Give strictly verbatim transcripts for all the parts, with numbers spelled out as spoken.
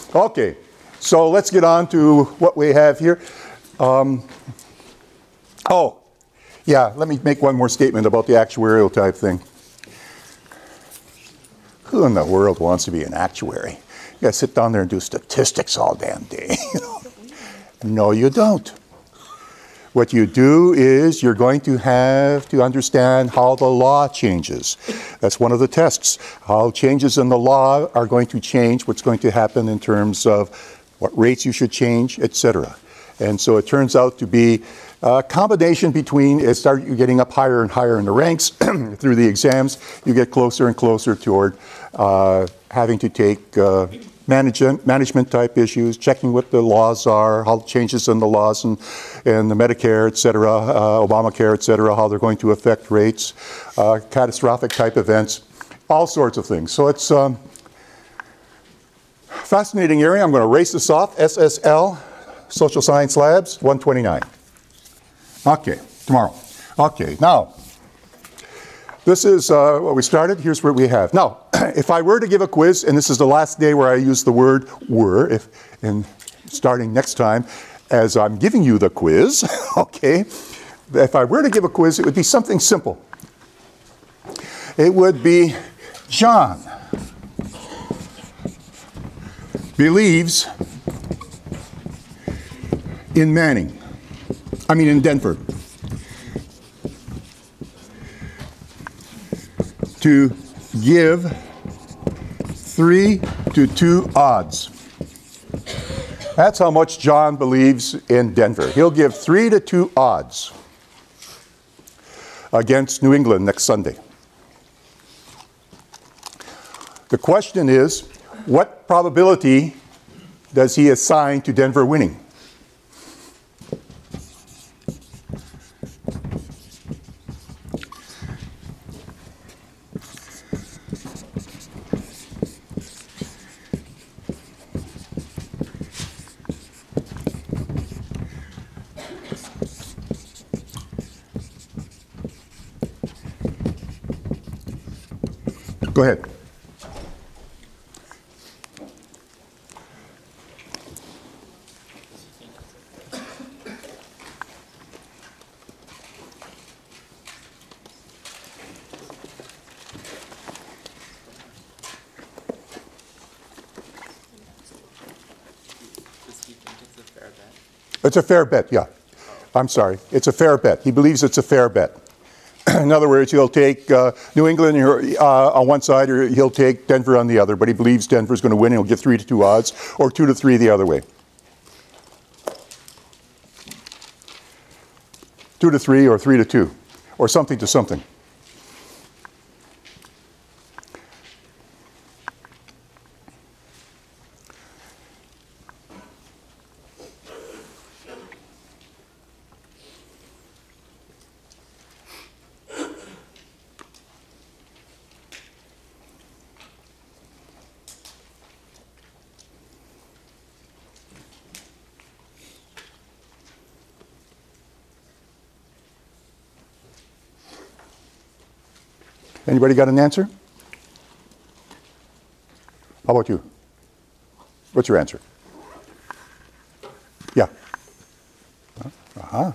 Okay, so let's get on to what we have here. Um, oh, yeah, let me make one more statement about the actuarial type thing. Who in the world wants to be an actuary? You gotta sit down there and do statistics all damn day. No, you don't. What you do is you're going to have to understand how the law changes. That's one of the tests. How changes in the law are going to change what's going to happen in terms of what rates you should change, et cetera. And so it turns out to be a combination between, it start you getting up higher and higher in the ranks through the exams, you get closer and closer toward uh, having to take uh, management, management type issues, checking what the laws are, how changes in the laws and, and the Medicare, et cetera, uh, Obamacare, et cetera, how they're going to affect rates, uh, catastrophic type events, all sorts of things. So it's a um, fascinating area. I'm going to erase this off. S S L, Social Science Labs, one twenty-nine. Okay, tomorrow. Okay, now, this is uh, what we started. Here's what we have. Now, if I were to give a quiz, and this is the last day where I use the word were, if, and starting next time, as I'm giving you the quiz, okay, if I were to give a quiz, it would be something simple. It would be, John believes in Manning. I mean in Denver. To give three to two odds. That's how much John believes in Denver. He'll give three to two odds against New England next Sunday. The question is, what probability does he assign to Denver winning? Go ahead. It's a fair bet, yeah. I'm sorry. It's a fair bet. He believes it's a fair bet. In other words, he'll take uh, New England uh, on one side, or he'll take Denver on the other, but he believes Denver's going to win, and he'll give three to two odds, or two to three the other way. Two to three, or three to two, or something to something. Anybody got an answer? How about you? What's your answer? Yeah. Uh-huh.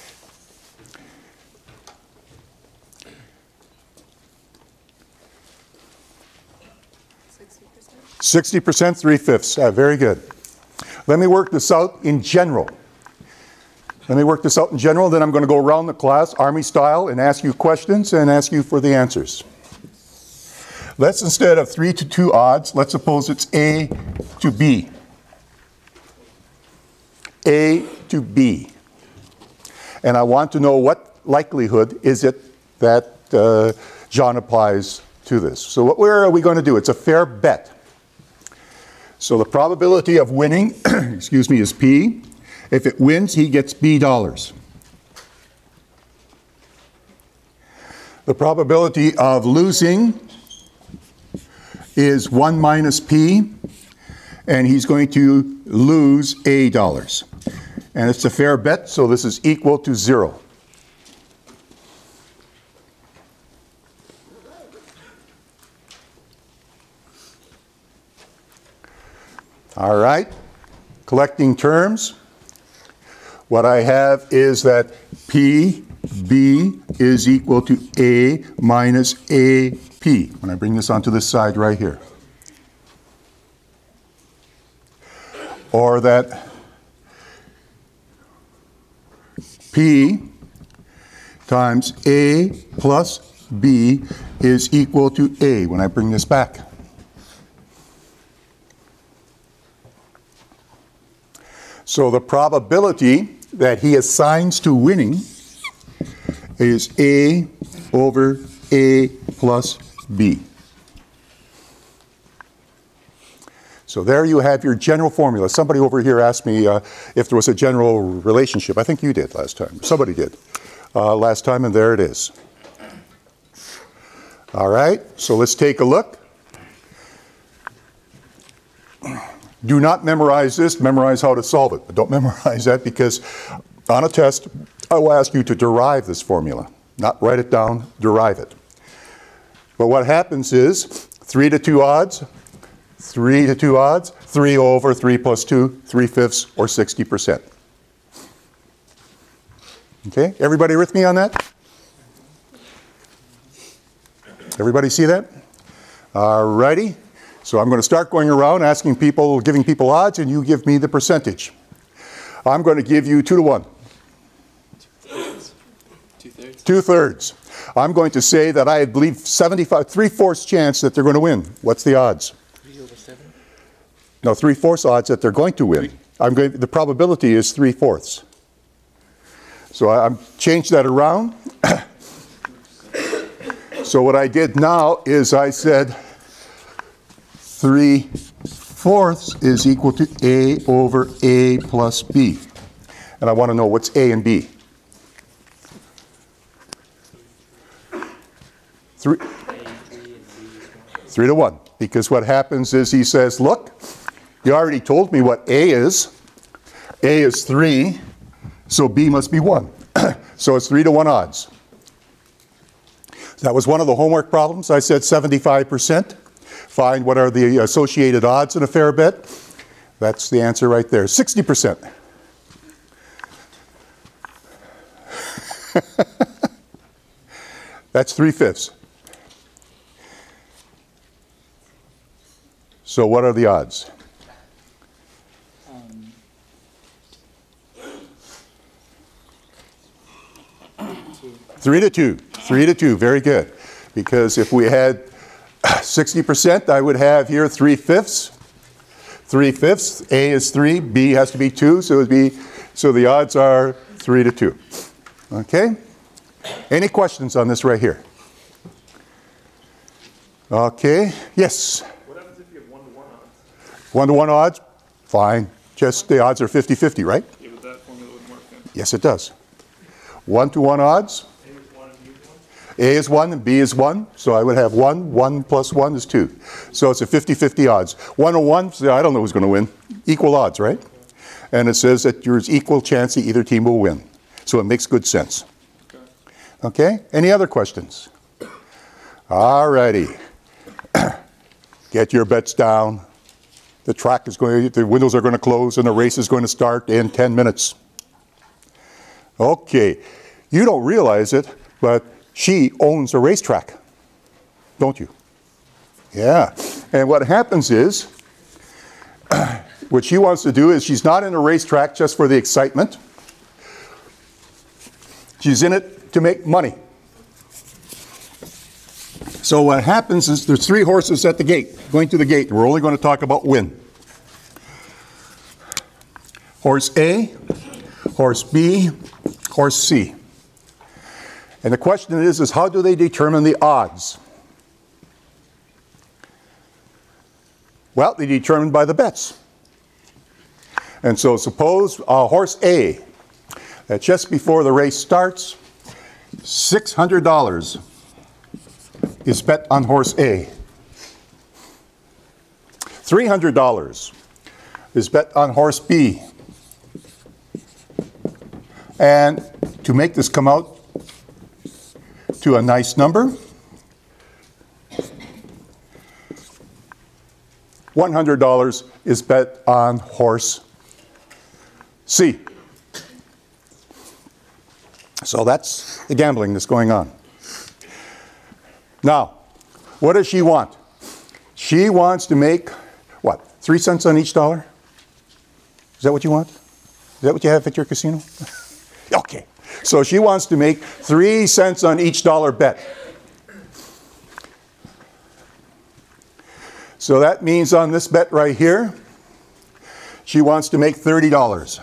sixty percent, three-fifths. Uh, very good. Let me work this out in general. Let me work this out in general, then I'm going to go around the class, Army style, and ask you questions and ask you for the answers. Let's, instead of three to two odds, let's suppose it's A to B. A to B. And I want to know what likelihood is it that uh, John applies to this. So what where are we going to do? It's a fair bet. So the probability of winning, excuse me, is P. If it wins, he gets B dollars. The probability of losing is one minus P, and he's going to lose A dollars. And it's a fair bet, so this is equal to zero. All right, collecting terms. What I have is that P B is equal to A minus A P. When I bring this onto this side right here. Or that P times A plus B is equal to A when I bring this back. So the probability that he assigns to winning is A over A plus B. So there you have your general formula. Somebody over here asked me uh, if there was a general relationship. I think you did last time. Somebody did uh, last time, and there it is. All right, so let's take a look. Do not memorize this. Memorize how to solve it. But don't memorize that, because on a test, I will ask you to derive this formula. Not write it down, derive it. But what happens is three to two odds, three to two odds, three over three plus two, three fifths, or sixty percent. Okay, everybody with me on that? Everybody see that? All righty. So I'm going to start going around asking people, giving people odds, and you give me the percentage. I'm going to give you two to one. Two-thirds. Two-thirds. I'm going to say that I believe seventy-five, three-fourths chance that they're going to win. What's the odds? Three over seven? No, three-fourths odds that they're going to win. Three. I'm going, the probability is three-fourths. So I, I've changed that around. So what I did now is I said three-fourths is equal to A over A plus B. And I want to know what's A and B. Three, three to one. Because what happens is he says, look, you already told me what A is. A is three, so B must be one. So it's three to one odds. That was one of the homework problems. I said seventy-five percent. Find what are the associated odds in a fair bet. That's the answer right there, sixty percent. That's three-fifths. So what are the odds? Um, Three to two. Three to two. Very good. Because if we had sixty percent, I would have here three-fifths. Three-fifths. A is three. B has to be two. So it would be. So the odds are three to two. Okay. Any questions on this right here? Okay. Yes. What happens if you have one-to-one odds? One-to-one odds? Fine. Just the odds are fifty-fifty, right? Yeah, but that formula wouldn't work then. Yes, it does. One-to-one odds? A is one and B is one, so I would have one. one plus one is two. So it's a fifty-fifty odds. one to one, so I don't know who's going to win. Equal odds, right? And it says that there's equal chance that either team will win. So it makes good sense. Okay? Any other questions? All righty. Get your bets down. The track is going, the windows are going to close and the race is going to start in ten minutes. Okay. You don't realize it, but she owns a racetrack, don't you? Yeah. And what happens is, what she wants to do is she's not in a racetrack just for the excitement. She's in it to make money. So what happens is there's three horses at the gate, going to the gate. We're only going to talk about win. Horse A, horse B, horse C. And the question is, is how do they determine the odds? Well, they determine by the bets. And so suppose uh, horse A, that just before the race starts, six hundred dollars is bet on horse A. three hundred dollars is bet on horse B. And to make this come out to a nice number, one hundred dollars is bet on horse C. So that's the gambling that's going on. Now, what does she want? She wants to make, what, three cents on each dollar? Is that what you want? Is that what you have at your casino? Okay. So she wants to make three cents on each dollar bet. So that means on this bet right here, she wants to make thirty dollars.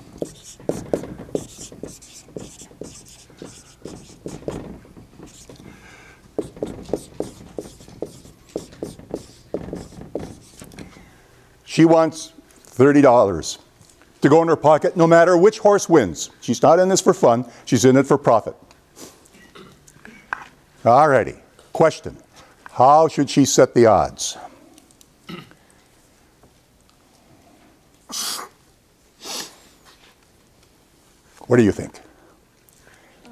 She wants thirty dollars to go in her pocket no matter which horse wins. She's not in this for fun, she's in it for profit. Alrighty, question. How should she set the odds? What do you think? Um,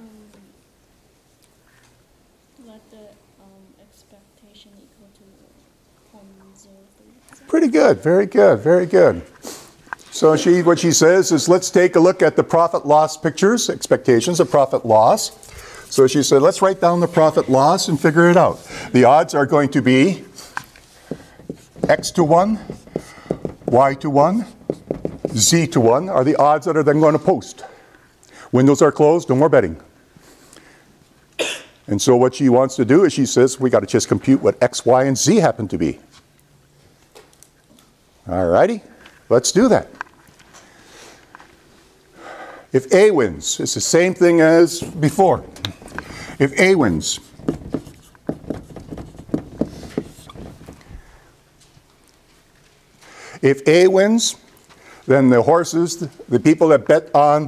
let the um, expectation equal to zero point zero three. Pretty good, very good, very good. So she, what she says is, let's take a look at the profit loss pictures, expectations of profit loss. So she said, let's write down the profit loss and figure it out. The odds are going to be x to one, y to one, z to one are the odds that are then going to post. Windows are closed, no more betting. And so what she wants to do is she says, we got to just compute what x, y, and z happen to be. All righty, let's do that. If A wins, it's the same thing as before. If A wins, if A wins, then the horses, the people that bet on,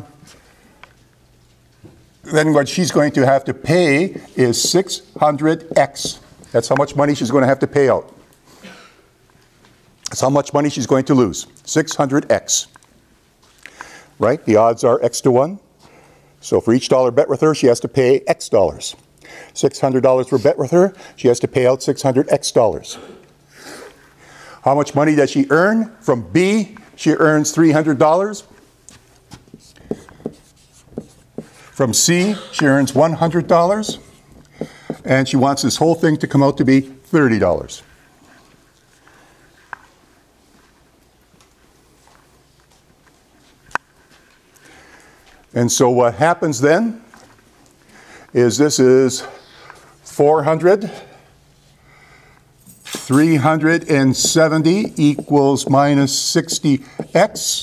then what she's going to have to pay is six hundred x. That's how much money she's going to have to pay out. That's how much money she's going to lose, six hundred x. Right? The odds are x to one. So for each dollar bet with her, she has to pay x dollars. six hundred dollars for bet with her, she has to pay out six hundred x dollars. How much money does she earn? From B, she earns three hundred dollars. From C, she earns one hundred dollars. And she wants this whole thing to come out to be thirty dollars. And so what happens then is this is four hundred. three hundred seventy equals minus sixty x.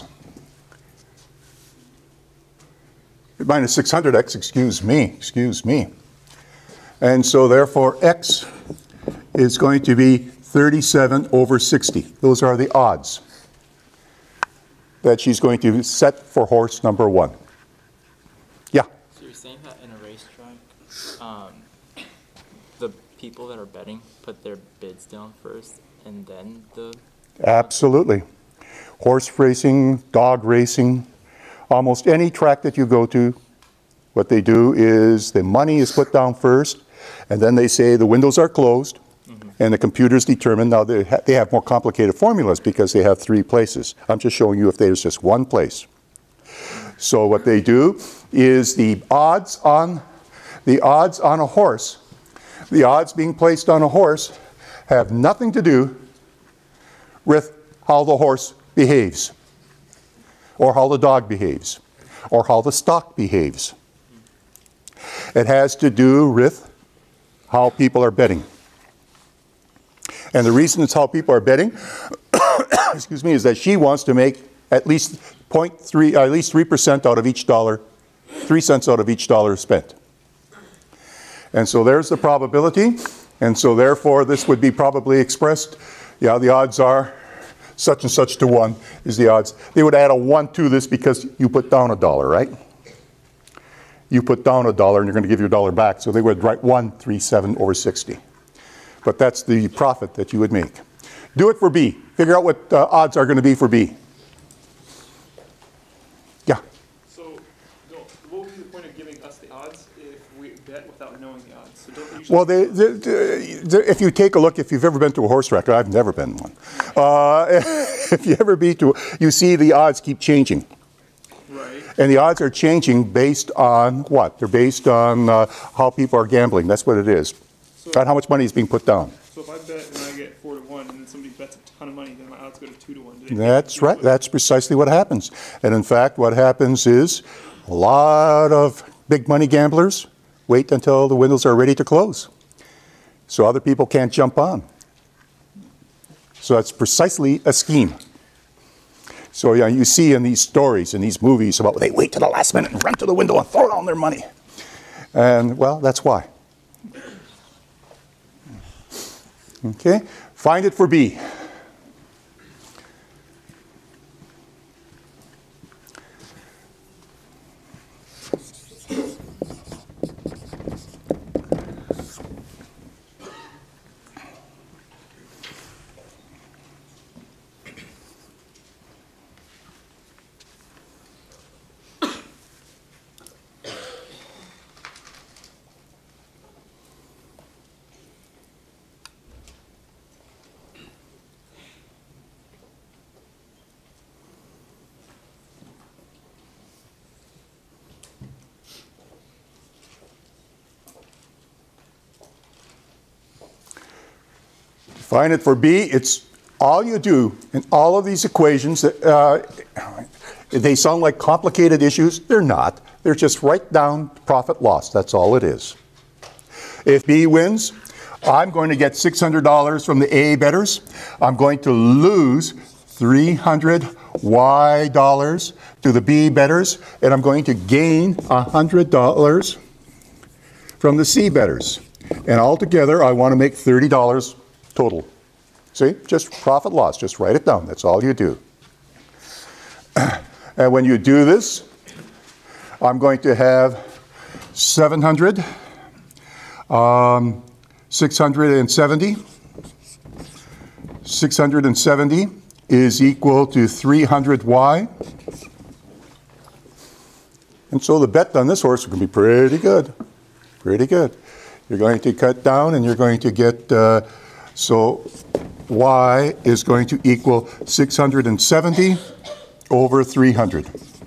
Minus six hundred x, excuse me, excuse me. And so therefore x is going to be thirty-seven over sixty. Those are the odds that she's going to set for horse number one. Yeah? So you're saying that in a racetrack, um, the people that are betting put their bids down first and then the... Absolutely. Horse racing, dog racing, almost any track that you go to, what they do is the money is put down first, and then they say the windows are closed, mm-hmm. and the computers determine. Now they, ha they have more complicated formulas because they have three places. I'm just showing you if there's just one place. So what they do is the odds on the odds on a horse, the odds being placed on a horse have nothing to do with how the horse behaves, or how the dog behaves, or how the stock behaves. It has to do with how people are betting. And the reason it's how people are betting, excuse me, is that she wants to make at least zero point three, at least three percent out of each dollar, three cents out of each dollar spent. And so there's the probability, and so therefore this would be probably expressed, yeah, the odds are such and such to one is the odds. They would add a one to this because you put down a dollar, right? You put down a dollar and you're going to give your dollar back, so they would write one thirty-seven over sixty. But that's the profit that you would make. Do it for B. Figure out what uh, odds are going to be for B. Yeah? So, no, what would be the point of giving us the odds if we, bet without knowing the odds. So don't usually. Well, they, they, they, if you take a look, if you've ever been to a horse track, I've never been one. Uh, if you ever be to, you see the odds keep changing. Right. And the odds are changing based on what? They're based on uh, how people are gambling. That's what it is. So, On how much money is being put down. so if I bet and I get four to one, and then somebody bets a ton of money, then my odds go to two to one. Do they That's do right. it? That's precisely what happens. And in fact, what happens is a lot of big money gamblers wait until the windows are ready to close, so other people can't jump on. So that's precisely a scheme. So yeah, you see in these stories, in these movies about they wait to the last minute and run to the window and throw down their money. And well, that's why. Okay, find it for B. Find it for B. It's all you do in all of these equations. Uh, they sound like complicated issues. They're not. They're just write down profit loss. That's all it is. If B wins, I'm going to get six hundred dollars from the A bettors. I'm going to lose three hundred Y dollars to the B bettors, and I'm going to gain one hundred dollars from the C bettors. And altogether, I want to make thirty dollars total. See, just profit loss, just write it down. That's all you do. And when you do this, I'm going to have seven hundred, um, six hundred seventy. six hundred seventy is equal to three hundred Y. And so the bet on this horse is going to be pretty good. Pretty good. You're going to cut down and you're going to get, uh, so Y is going to equal six hundred seventy over three hundred.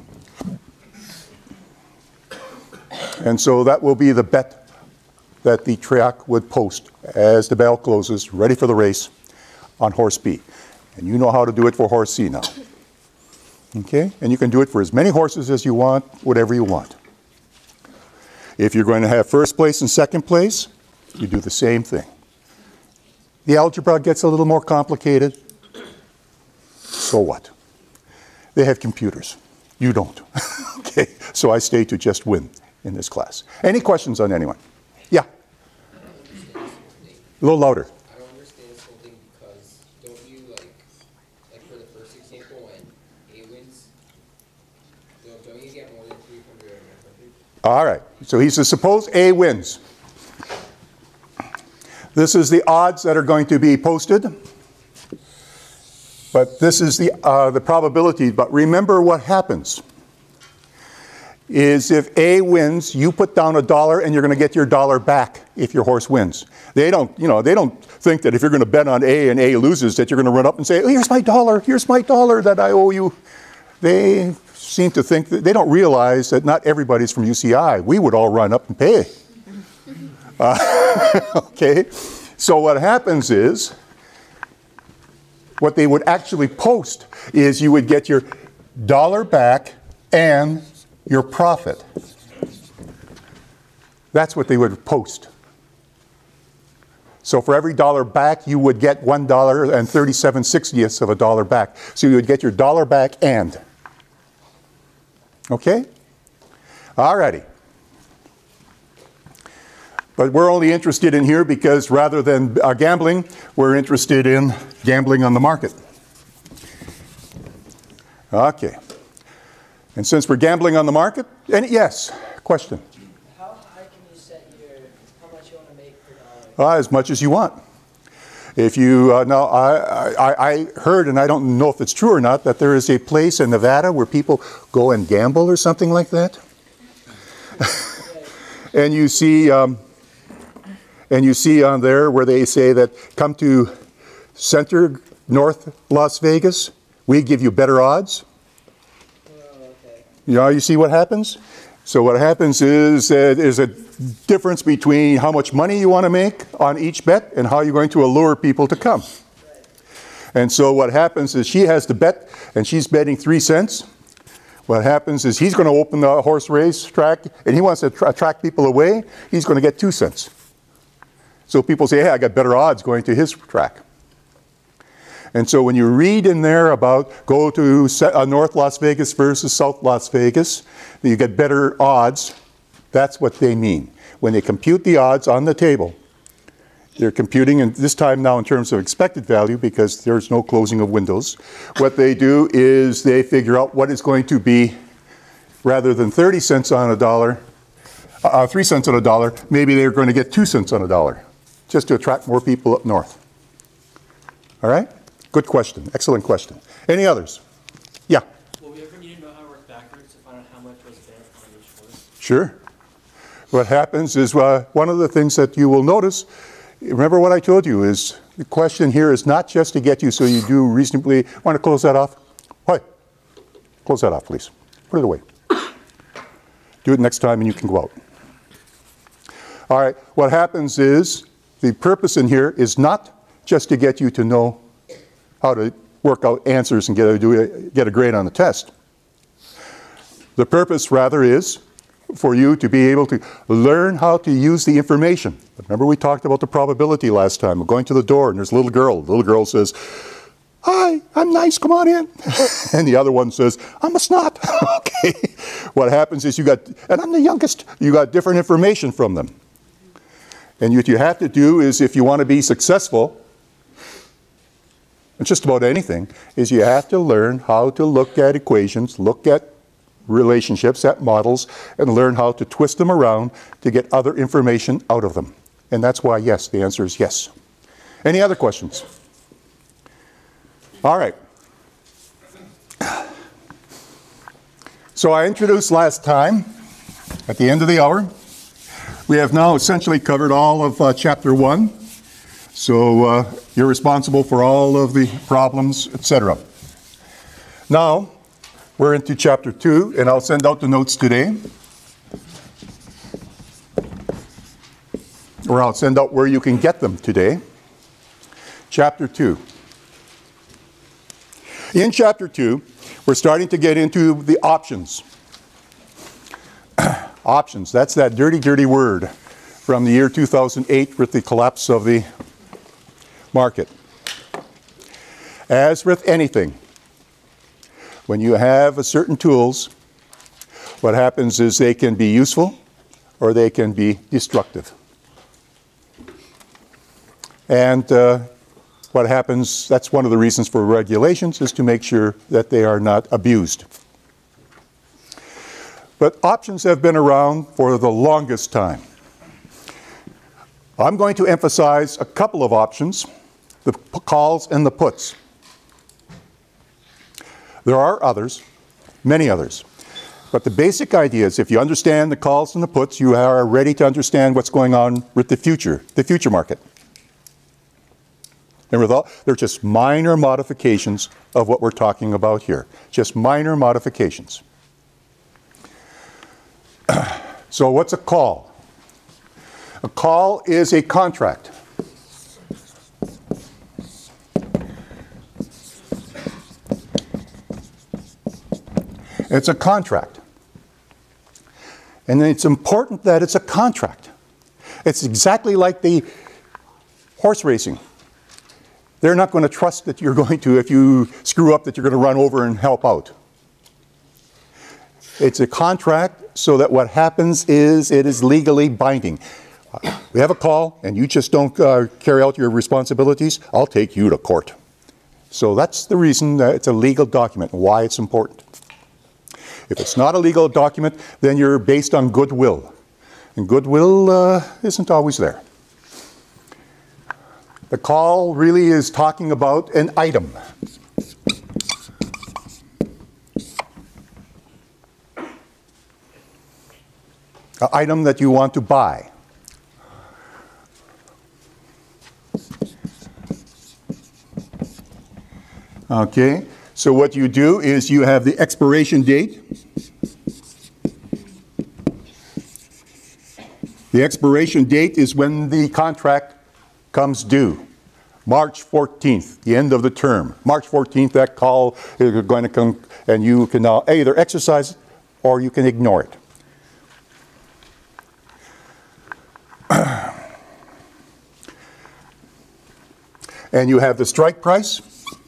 And so that will be the bet that the track would post as the bell closes, ready for the race on horse B. And you know how to do it for horse C now. Okay? And you can do it for as many horses as you want, whatever you want. If you're going to have first place and second place, you do the same thing. The algebra gets a little more complicated. So what? They have computers. You don't. Okay? So I stay to just win in this class. Any questions on anyone? Yeah? A little louder. I don't understand this whole thing because don't you like, like for the first example when A wins, don't, don't you get more than three hundred or nine hundred? All right. So he says, suppose A wins. This is the odds that are going to be posted. But this is the, uh, the probability. But remember what happens is if A wins, you put down a dollar and you're going to get your dollar back if your horse wins. They don't, you know, they don't think that if you're going to bet on A and A loses that you're going to run up and say, oh, here's my dollar, here's my dollar that I owe you. They seem to think that they don't realize that not everybody's from U C I. We would all run up and pay. Uh, okay, so what happens is, what they would actually post is you would get your dollar back and your profit. That's what they would post. So for every dollar back, you would get one dollar and thirty-seven sixtieths of a dollar back. So you would get your dollar back and. Okay? All righty. But we're only interested in here because rather than uh, gambling, we're interested in gambling on the market. Okay. And since we're gambling on the market, and yes, question. How high can you set your, how much you want to make per dollar? Uh, as much as you want. If you, uh, now I, I, I heard, and I don't know if it's true or not, that there is a place in Nevada where people go and gamble or something like that. And you see, um, and you see on there where they say that come to Center North Las Vegas, we give you better odds. Oh, okay. You know, you see what happens? So what happens is uh, there's a difference between how much money you want to make on each bet and how you're going to allure people to come. And so what happens is she has the bet and she's betting three cents. What happens is he's going to open the horse race track and he wants to tra- attract people away. He's going to get two cents. So people say, hey, I got better odds going to his track. And so when you read in there about go to uh, North Las Vegas versus South Las Vegas, you get better odds, that's what they mean. When they compute the odds on the table, they're computing, and this time now in terms of expected value because there's no closing of windows. What they do is they figure out what is going to be, rather than thirty cents on a dollar, uh, three cents on a dollar, maybe they're going to get two cents on a dollar, just to attract more people up north. All right? Good question. Excellent question. Any others? Yeah? Will we ever need to know how it worked backwards to find out how much was bet on each horse? Sure. What happens is uh, one of the things that you will notice, remember what I told you, is the question here is not just to get you so you do reasonably. Want to close that off? What? Close that off, please. Put it away. Do it next time and you can go out. All right. What happens is the purpose in here is not just to get you to know how to work out answers and get a, do a, get a grade on the test. The purpose, rather, is for you to be able to learn how to use the information. Remember we talked about the probability last time. We're going to the door and there's a little girl. The little girl says, hi, I'm nice, come on in. And the other one says, I'm a snot. Okay. What happens is you got, and I'm the youngest, you got different information from them. And what you have to do is if you want to be successful, it's just about anything, is you have to learn how to look at equations, look at relationships, at models, and learn how to twist them around to get other information out of them. And that's why, yes, the answer is yes. Any other questions? All right. So I introduced last time, at the end of the hour, we have now essentially covered all of uh, chapter one. So uh, you're responsible for all of the problems, et cetera. Now, we're into chapter two, and I'll send out the notes today. Or I'll send out where you can get them today. Chapter two. In chapter two, we're starting to get into the options. Options, that's that dirty, dirty word from the year two thousand eight with the collapse of the market. As with anything, when you have a certain tools, what happens is they can be useful or they can be destructive. And uh, what happens, that's one of the reasons for regulations, is to make sure that they are not abused. But options have been around for the longest time. I'm going to emphasize a couple of options, the calls and the puts. There are others, many others. But the basic idea is if you understand the calls and the puts, you are ready to understand what's going on with the future, the future market. And with all, they're just minor modifications of what we're talking about here. Just minor modifications. So what's a call? A call is a contract. It's a contract. And it's important that it's a contract. It's exactly like the horse racing. They're not going to trust that you're going to, if you screw up, that you're going to run over and help out. It's a contract so that what happens is it is legally binding. Uh, we have a call and you just don't uh, carry out your responsibilities, I'll take you to court. So that's the reason that it's a legal document and why it's important. If it's not a legal document, then you're based on goodwill. And goodwill uh, isn't always there. The call really is talking about an item. uh, item that you want to buy. Okay, so what you do is you have the expiration date. The expiration date is when the contract comes due. March fourteenth, the end of the term. March fourteenth, that call is going to come, and you can now either exercise it or you can ignore it. And you have the strike price.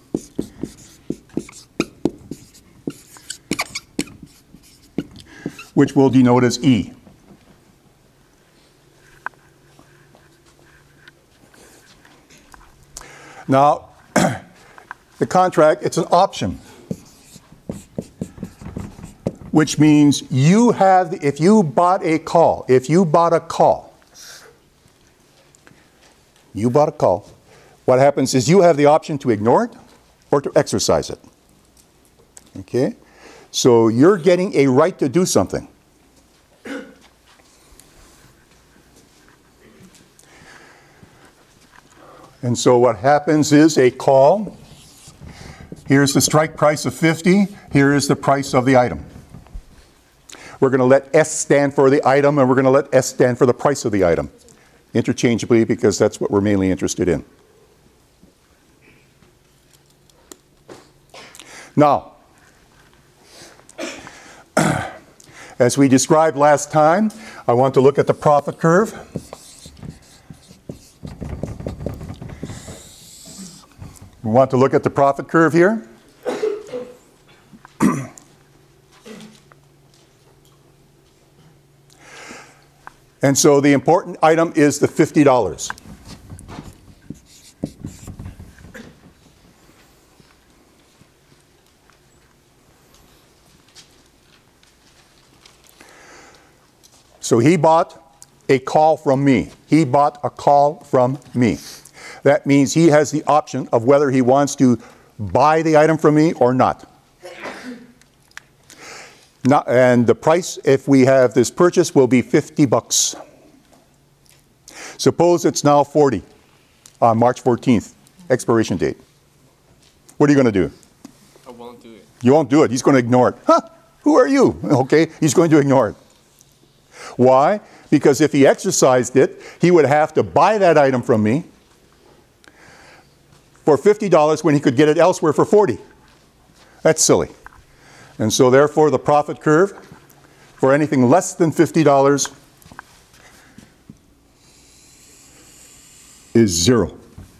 Which we'll denote as E. Now, the contract, it's an option, which means you have, the, if you bought a call, if you bought a call, you bought a call, what happens is you have the option to ignore it or to exercise it. Okay? So you're getting a right to do something. And so what happens is a call, here's the strike price of fifty, here is the price of the item. We're going to let S stand for the item, and we're going to let S stand for the price of the item, interchangeably, because that's what we're mainly interested in. Now, as we described last time, I want to look at the profit curve. We want to look at the profit curve here. And so the important item is the fifty dollars. So he bought a call from me. He bought a call from me. That means he has the option of whether he wants to buy the item from me or not. Not, and the price, if we have this purchase, will be fifty bucks. Suppose it's now forty on March fourteenth, expiration date. What are you going to do? I won't do it. You won't do it. He's going to ignore it. Huh? Who are you? Okay, he's going to ignore it. Why? Because if he exercised it, he would have to buy that item from me for fifty dollars when he could get it elsewhere for forty. That's silly. And so therefore the profit curve for anything less than fifty dollars is zero.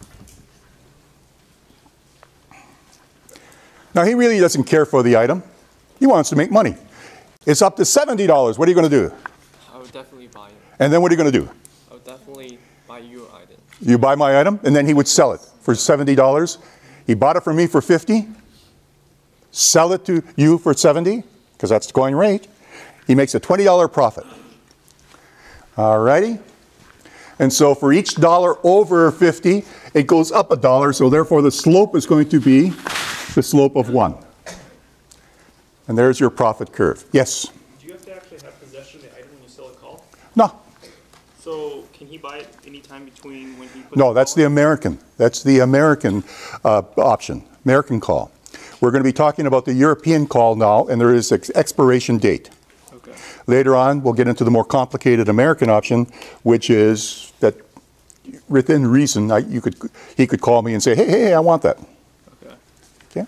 Now he really doesn't care for the item. He wants to make money. It's up to seventy dollars. What are you going to do? I would definitely buy it. And then what are you going to do? I would definitely buy your item. You buy my item, and then he would sell it for seventy dollars. He bought it from me for fifty dollars. Sell it to you for seventy, because that's the going rate. He makes a twenty dollar profit. All righty? And so for each dollar over fifty, it goes up a dollar, so therefore the slope is going to be the slope of one. And there's your profit curve. Yes? Do you have to actually have possession of the item when you sell a call? No. So can he buy it anytime between when he puts No, the that's call the in? American. That's the American uh, option, American call. We're going to be talking about the European call now, and there is an expiration date. Okay. Later on, we'll get into the more complicated American option, which is that within reason, I, you could, he could call me and say, hey, hey, hey, I want that. Okay. Okay?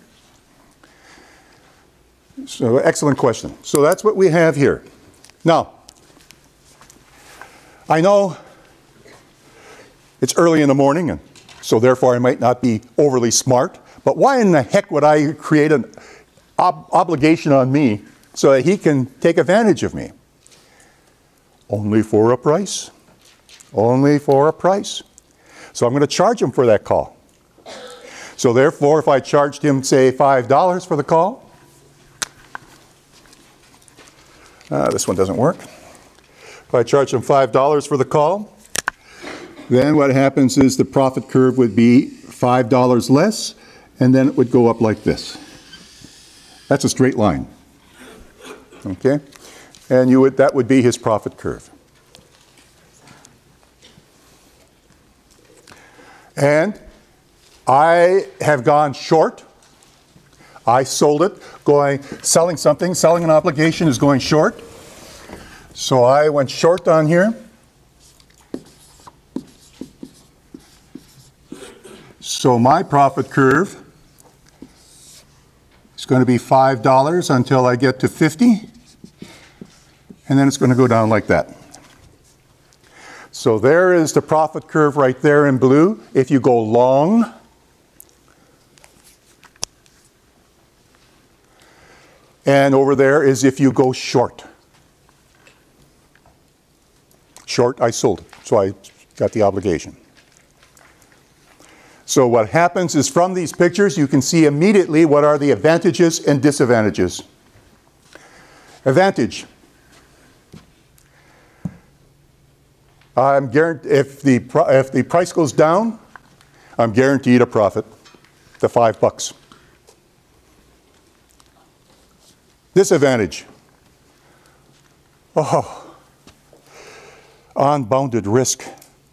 So, excellent question. So that's what we have here. Now, I know it's early in the morning, and so therefore I might not be overly smart, but why in the heck would I create an ob obligation on me so that he can take advantage of me? Only for a price. Only for a price. So I'm going to charge him for that call. So therefore, if I charged him, say, five dollars for the call, uh, this one doesn't work. If I charge him five dollars for the call, then what happens is the profit curve would be five dollars less, and then it would go up like this. That's a straight line. Okay? And you would, that would be his profit curve. And I have gone short. I sold it, going, selling something, selling an obligation is going short. So I went short on here. So my profit curve is going to be five dollars until I get to fifty. And then it's going to go down like that. So there is the profit curve right there in blue. If you go long, and over there is if you go short. Short, I sold it, so I got the obligation. So what happens is from these pictures, you can see immediately what are the advantages and disadvantages. Advantage. I'm guaranteed, if the, if the price goes down, I'm guaranteed a profit, the five bucks. Disadvantage. Oh, unbounded risk.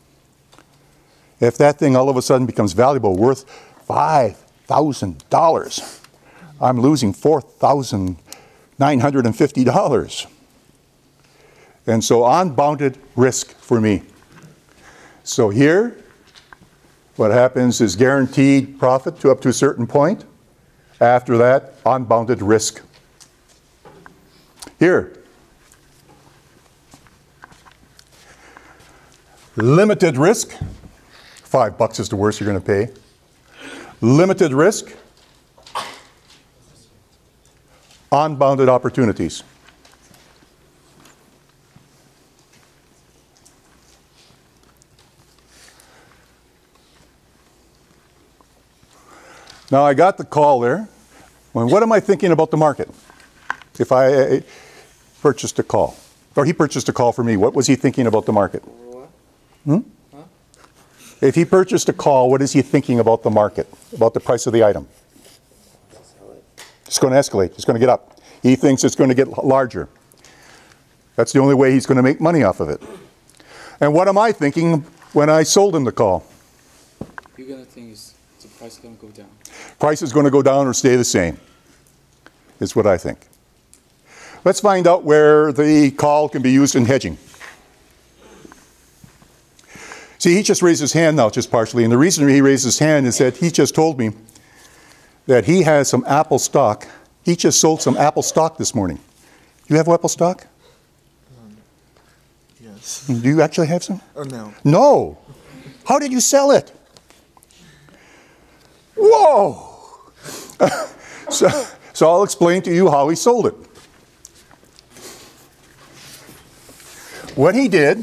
If that thing all of a sudden becomes valuable, worth five thousand dollars, I'm losing four thousand nine hundred fifty dollars. And so unbounded risk for me. So here, what happens is guaranteed profit to up to a certain point. After that, unbounded risk. Here, limited risk. Five bucks is the worst you're going to pay. Limited risk. Unbounded opportunities. Now I got the call there. Well, what am I thinking about the market? If I uh, purchased a call, or he purchased a call for me, what was he thinking about the market? Hmm? Huh? If he purchased a call, what is he thinking about the market, about the price of the item? It's going to escalate. It's going to get up. He thinks it's going to get larger. That's the only way he's going to make money off of it. And what am I thinking when I sold him the call? You're going to think is the price is going to go down. Price is going to go down or stay the same, is what I think. Let's find out where the call can be used in hedging. See, he just raised his hand now, just partially, and the reason he raised his hand is that he just told me that he has some Apple stock. He just sold some Apple stock this morning. You have Apple stock? Um, yes. Do you actually have some? Oh, no. No. How did you sell it? Whoa! so, so I'll explain to you how he sold it. What he did,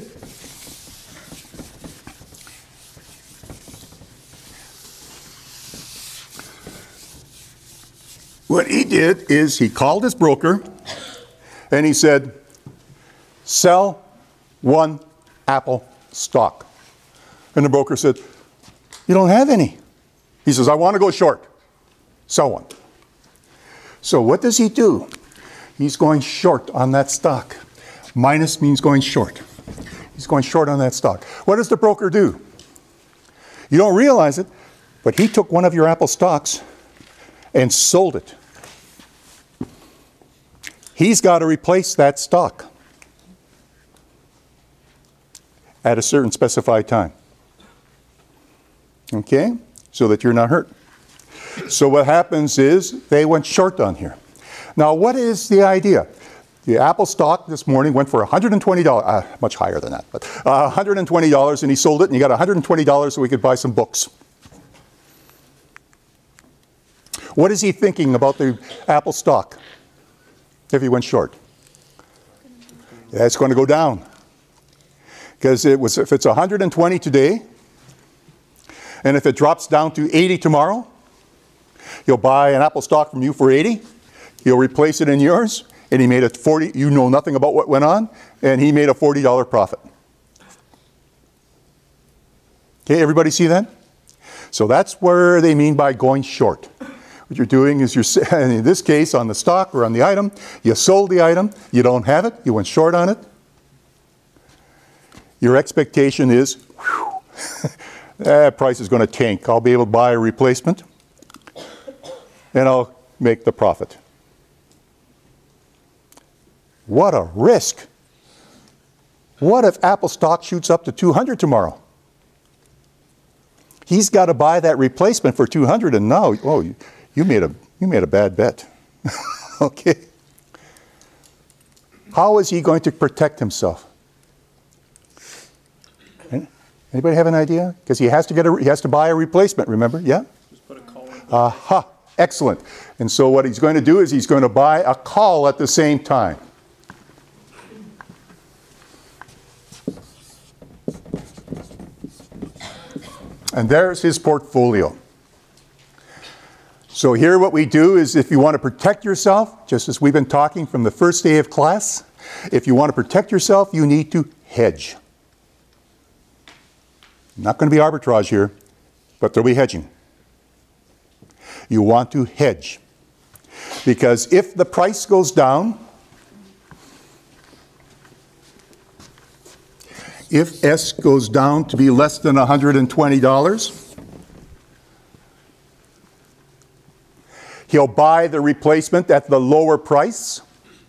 what he did is he called his broker and he said, sell one Apple stock. And the broker said, you don't have any. He says, I want to go short. Sell one. So what does he do? He's going short on that stock. Minus means going short. He's going short on that stock. What does the broker do? You don't realize it, but he took one of your Apple stocks and sold it. He's got to replace that stock at a certain specified time. Okay? So that you're not hurt. So what happens is they went short on here. Now what is the idea? The Apple stock this morning went for one hundred twenty dollars, uh, much higher than that, but uh, one hundred twenty dollars, and he sold it and he got one hundred twenty dollars so we could buy some books. What is he thinking about the Apple stock if he went short? Yeah, it's going to go down. Because it was, if it's one hundred twenty today, and if it drops down to eighty tomorrow, he'll buy an Apple stock from you for eighty, he'll replace it in yours, and he made a forty, you know nothing about what went on, and he made a forty dollar profit. Okay, everybody see that? So that's where they mean by going short. What you're doing is you're, and in this case, on the stock or on the item, you sold the item, you don't have it, you went short on it. Your expectation is, whew, that price is going to tank. I'll be able to buy a replacement, and I'll make the profit. What a risk. What if Apple stock shoots up to two hundred tomorrow? He's got to buy that replacement for two hundred, and now, oh, you, you made a you made a bad bet. Okay. How is he going to protect himself? Anybody have an idea? Because he has to get a, he has to buy a replacement. Remember? Yeah. Just put a call in. Aha! Excellent. And so what he's going to do is he's going to buy a call at the same time. And there's his portfolio. So here what we do is, if you want to protect yourself, just as we've been talking from the first day of class, if you want to protect yourself, you need to hedge. Not going to be arbitrage here, but there'll be hedging. You want to hedge. Because if the price goes down, if S goes down to be less than one hundred twenty dollars, he'll buy the replacement at the lower price,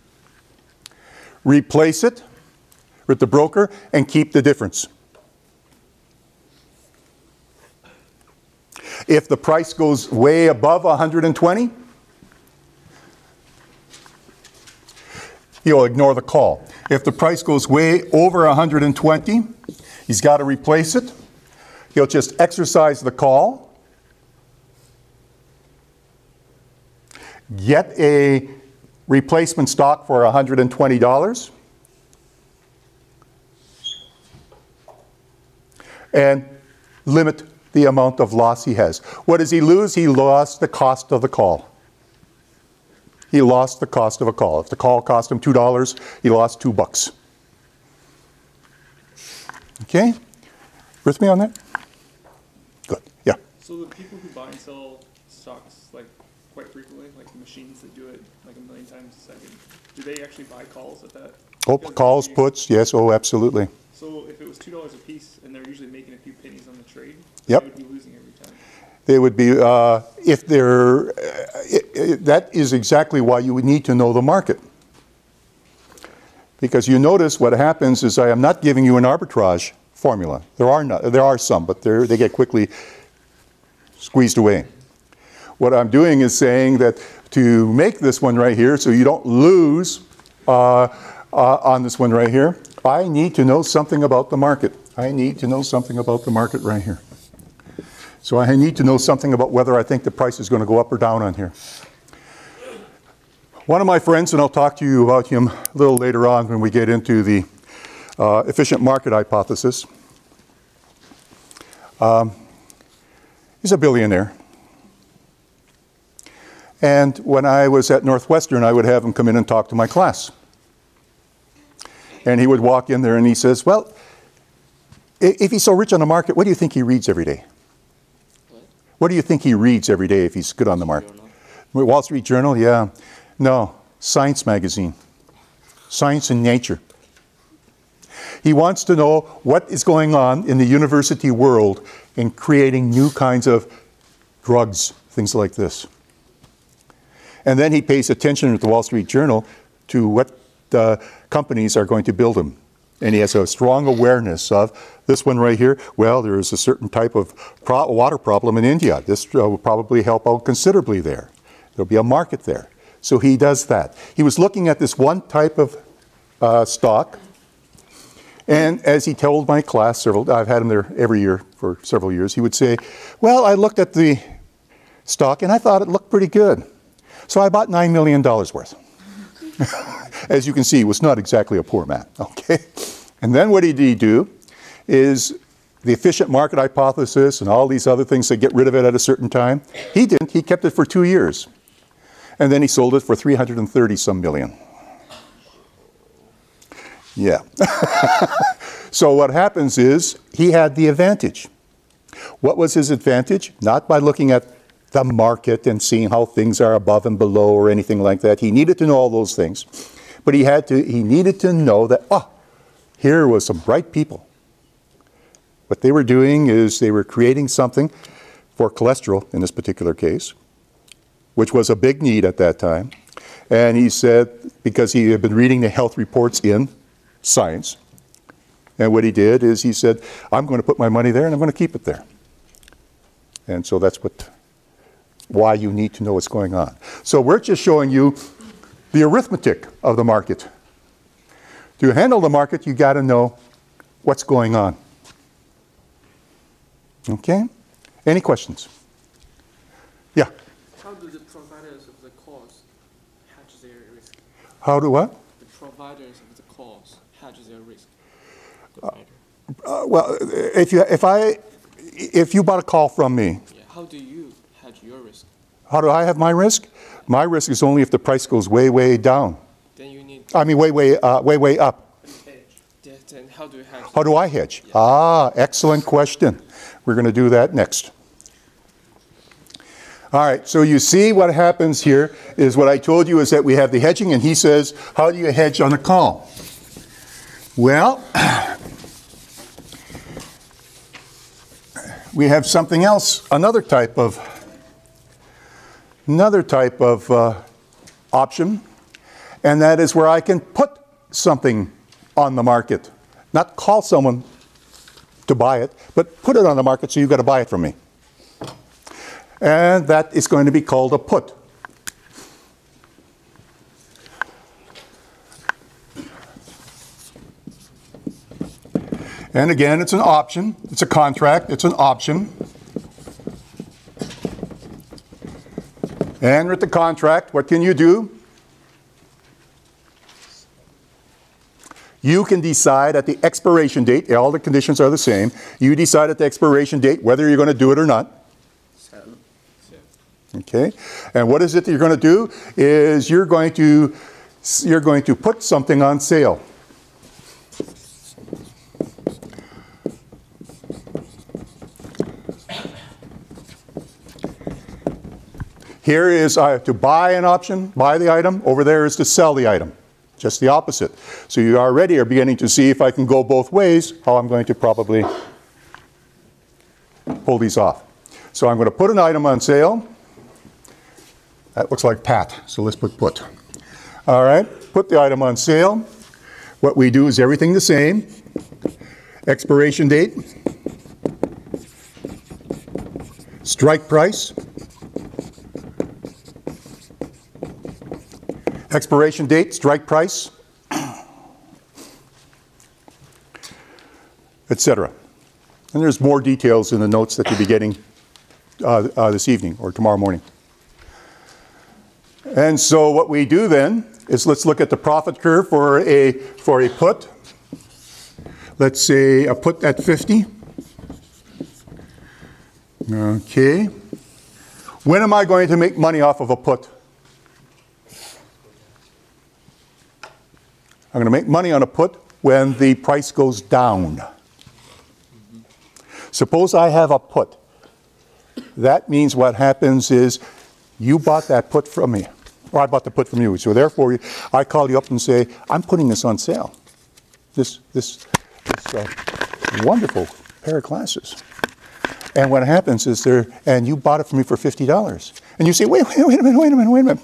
replace it with the broker, and keep the difference. If the price goes way above one hundred twenty, he'll ignore the call. If the price goes way over one hundred twenty, he's got to replace it. He'll just exercise the call, get a replacement stock for one hundred twenty dollars, and limit the amount of loss he has. What does he lose? He lost the cost of the call. He lost the cost of a call. If the call cost him two dollars, he lost two bucks. Okay? With me on that? Good. Yeah. So the people who buy and sell stocks like quite frequently, like the machines that do it like a million times a second, do they actually buy calls at that? Oh, Because calls, they- puts, yes, oh, absolutely. So if it was two dollars a piece and they're usually making a few pennies on the trade, Yep. they would be losing every time. They would be, uh, if they're, uh, it, it, that is exactly why you would need to know the market. Because you notice what happens is I am not giving you an arbitrage formula. There are, not, there are some, but they're, they get quickly squeezed away. What I'm doing is saying that to make this one right here, so you don't lose uh, uh, on this one right here, I need to know something about the market. I need to know something about the market right here. So I need to know something about whether I think the price is going to go up or down on here. One of my friends, and I'll talk to you about him a little later on when we get into the uh, efficient market hypothesis. Um, he's a billionaire. And when I was at Northwestern, I would have him come in and talk to my class. And he would walk in there and he says, well, if he's so rich on the market, what do you think he reads every day? What do you think he reads every day if he's good on the market? Wall Street Journal, yeah. No, Science magazine. Science and Nature. He wants to know what is going on in the university world in creating new kinds of drugs, things like this. And then he pays attention at the Wall Street Journal to what the companies are going to build them. And he has a strong awareness of this one right here. Well, there is a certain type of pro water problem in India. This uh, will probably help out considerably there. There'll be a market there. So he does that. He was looking at this one type of uh, stock. And as he told my class, several, I've had him there every year for several years, he would say, well, I looked at the stock and I thought it looked pretty good. So I bought nine million dollars worth. As you can see, he was not exactly a poor man, okay? And then what did he do is the efficient market hypothesis and all these other things that get rid of it at a certain time. He didn't. He kept it for two years. And then he sold it for three hundred thirty some million. Yeah. So what happens is he had the advantage. What was his advantage? Not by looking at the market and seeing how things are above and below or anything like that. He needed to know all those things. But he had to, he needed to know that, oh, here was some bright people. What they were doing is they were creating something for cholesterol, in this particular case, which was a big need at that time. And he said, because he had been reading the health reports in Science, and what he did is he said, I'm going to put my money there and I'm going to keep it there. And so that's what, why you need to know what's going on. So we're just showing you the arithmetic of the market. To handle the market, you got to know what's going on. Okay? Any questions? Yeah? How do the providers of the calls hedge their risk? How do what? The providers of the calls hedge their risk. Uh, uh, well, if you, if I, if you bought a call from me, Yeah. How do you hedge your risk? how do I have my risk? My risk is only if the price goes way, way down. Then you need. I mean, way, way, uh, way, way up. Then then how do you hedge? How do I hedge? Ah, excellent question. We're going to do that next. All right, so you see what happens here is what I told you is that we have the hedging, and he says, how do you hedge on a call? Well, we have something else, another type of, another type of uh, option, and that is where I can put something on the market. Not call someone to buy it, but put it on the market so you've got to buy it from me. And that is going to be called a put. And again, it's an option. It's a contract. It's an option. And with the contract, what can you do? You can decide at the expiration date, all the conditions are the same, you decide at the expiration date whether you're going to do it or not. Okay, and what is it that you're going to do is you're going to you're going to put something on sale. Here is uh, to buy an option, buy the item. Over there is to sell the item. Just the opposite. So you already are beginning to see, if I can go both ways, how I'm going to probably pull these off. So I'm going to put an item on sale. That looks like Pat, so let's put put. All right, put the item on sale. What we do is everything the same. Expiration date, strike price, expiration date, strike price, et cetera. And there's more details in the notes that you'll be getting uh, uh, this evening or tomorrow morning. And so what we do then is let's look at the profit curve for a, for a put. Let's say a put at fifty. Okay. When am I going to make money off of a put? I'm going to make money on a put when the price goes down. Suppose I have a put. That means what happens is you bought that put from me. Or I bought the put from you. So therefore, I call you up and say, I'm putting this on sale. This, this, this uh, wonderful pair of glasses. And what happens is there, and you bought it from me for fifty dollars. And you say, wait, wait, wait a minute, wait a minute, wait a minute.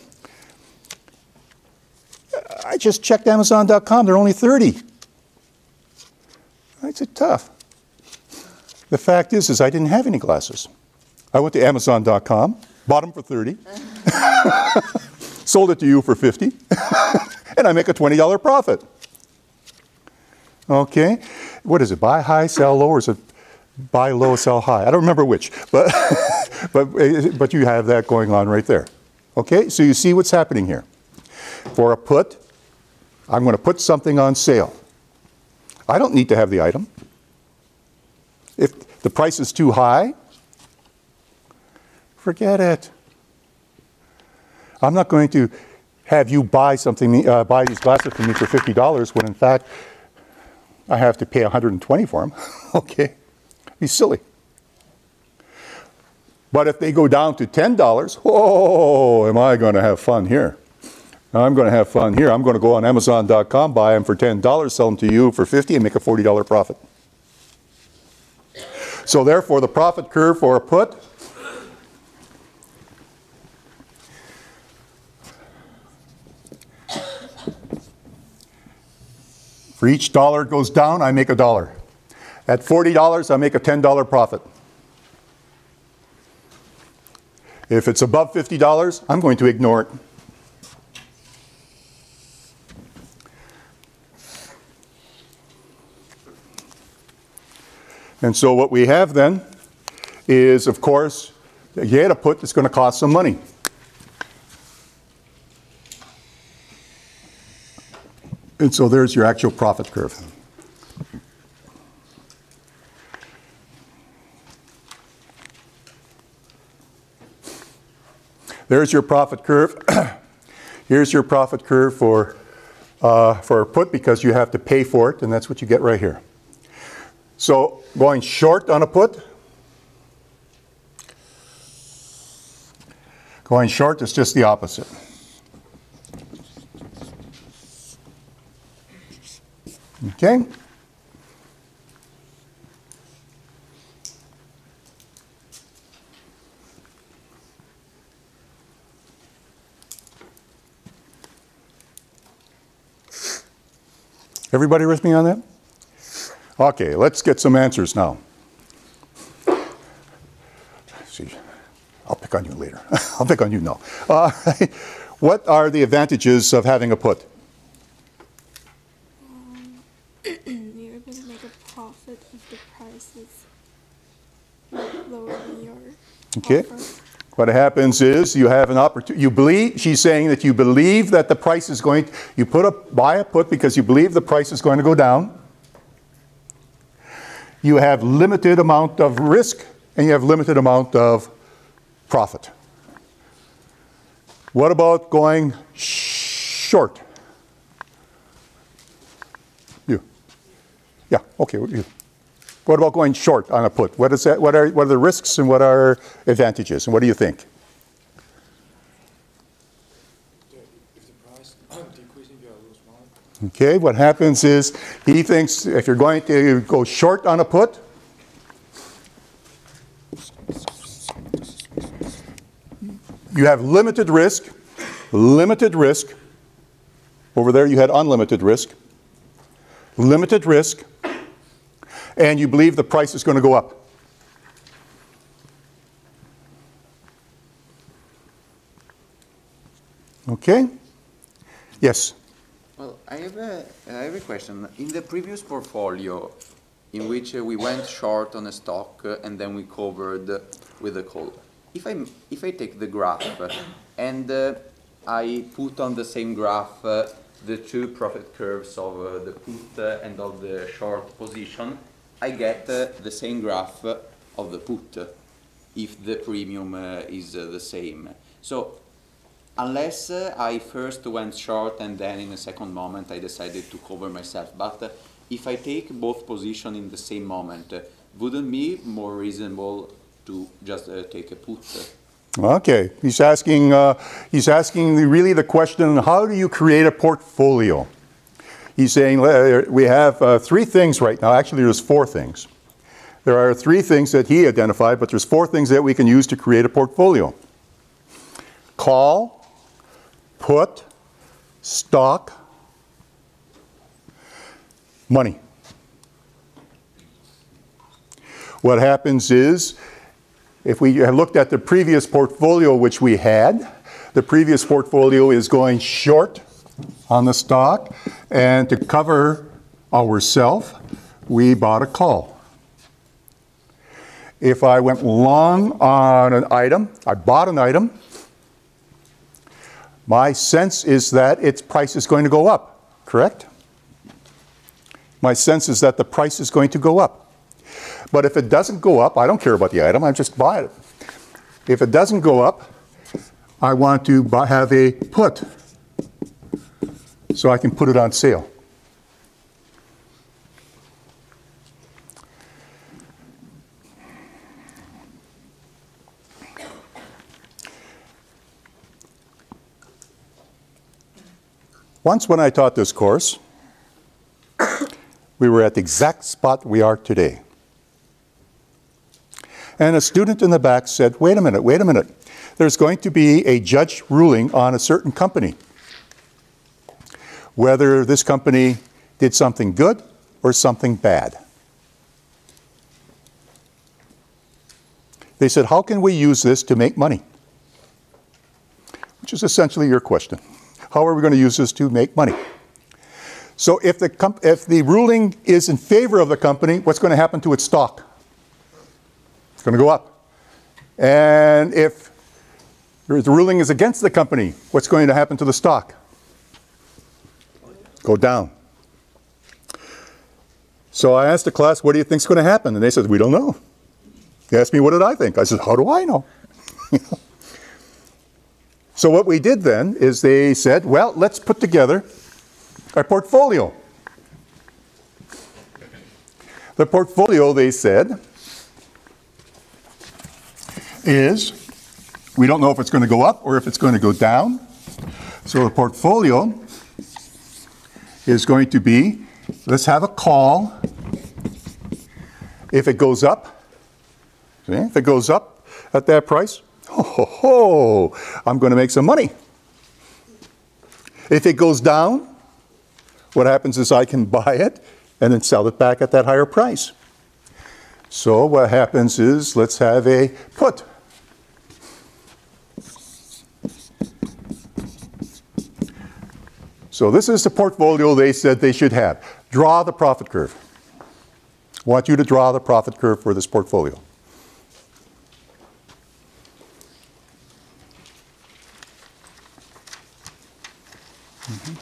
I just checked Amazon dot com, they're only thirty. I said, tough. The fact is, is I didn't have any glasses. I went to Amazon dot com, bought them for thirty. Sold it to you for fifty, and I make a twenty dollar profit. Okay, what is it? Buy high, sell low, or is it buy low, sell high? I don't remember which, but but but you have that going on right there. Okay, so you see what's happening here. For a put, I'm going to put something on sale. I don't need to have the item. If the price is too high, forget it. I'm not going to have you buy something, uh, buy these glasses from me for fifty dollars when in fact I have to pay one hundred twenty for them. Okay, be silly. But if they go down to ten dollars, oh, am I going to have fun here? I'm going to have fun here. I'm going to go on Amazon dot com, buy them for ten dollars, sell them to you for fifty dollars, and make a forty dollar profit. So therefore, the profit curve for a put for each dollar it goes down, I make a dollar. At forty dollars, I make a ten dollar profit. If it's above fifty dollars, I'm going to ignore it. And so what we have then is, of course, you get a put that's going to cost some money. And so there's your actual profit curve. There's your profit curve. Here's your profit curve for, uh, for a put, because you have to pay for it, and that's what you get right here. So going short on a put, going short is just the opposite. Okay? Everybody with me on that? Okay, let's get some answers now. See, I'll pick on you later. I'll pick on you now. Uh, what are the advantages of having a put? Um, you're able to make a profit if the price is lower than your Okay. offer. What happens is you have an opportunity. You believe, she's saying that you believe that the price is going, you put a, buy a put because you believe the price is going to go down. You have limited amount of risk and you have limited amount of profit. What about going short? You. Yeah, okay. You. What about going short on a put? What is that? What are, what are the risks and what are advantages? And what do you think? If the price decreasing, you lose money. Okay, what happens is he thinks if you're going to go short on a put, you have limited risk, limited risk. Over there you had unlimited risk, limited risk, and you believe the price is going to go up. Okay? Yes? Well, I have a, I have a question. In the previous portfolio, in which uh, we went short on a stock uh, and then we covered with a call, if I, if I take the graph uh, and uh, I put on the same graph uh, the two profit curves of uh, the put uh, and of the short position, I get uh, the same graph uh, of the put uh, if the premium uh, is uh, the same. So unless uh, I first went short and then in a second moment I decided to cover myself. But uh, if I take both positions in the same moment, uh, wouldn't it be more reasonable to just uh, take a put? Okay, he's asking, uh, he's asking the, really the question, how do you create a portfolio? He's saying uh, we have uh, three things right now. Actually, there's four things. There are three things that he identified, but there's four things that we can use to create a portfolio. Call, put, stock, money. What happens is, if we have looked at the previous portfolio which we had, the previous portfolio is going short on the stock, and to cover ourselves, we bought a call. If I went long on an item, I bought an item, my sense is that its price is going to go up, correct? My sense is that the price is going to go up. But if it doesn't go up, I don't care about the item, I just buy it. If it doesn't go up, I want to buy, have a put, so I can put it on sale. Once when I taught this course, we were at the exact spot we are today. And a student in the back said, wait a minute, wait a minute. There's going to be a judge ruling on a certain company. Whether this company did something good or something bad. They said, how can we use this to make money? Which is essentially your question. How are we going to use this to make money? So if the, comp if the ruling is in favor of the company, what's going to happen to its stock? It's going to go up. And if the ruling is against the company, what's going to happen to the stock? Go down. So I asked the class, what do you think is going to happen? And they said, we don't know. They asked me, what did I think? I said, how do I know? So what we did then is they said, well, let's put together a portfolio. The portfolio, they said, is, we don't know if it's going to go up or if it's going to go down. So the portfolio is going to be, let's have a call. If it goes up, see, if it goes up at that price, ho, ho, ho, I'm going to make some money. If it goes down, what happens is I can buy it and then sell it back at that higher price. So what happens is, let's have a put. So this is the portfolio they said they should have. Draw the profit curve. I want you to draw the profit curve for this portfolio. Mm-hmm.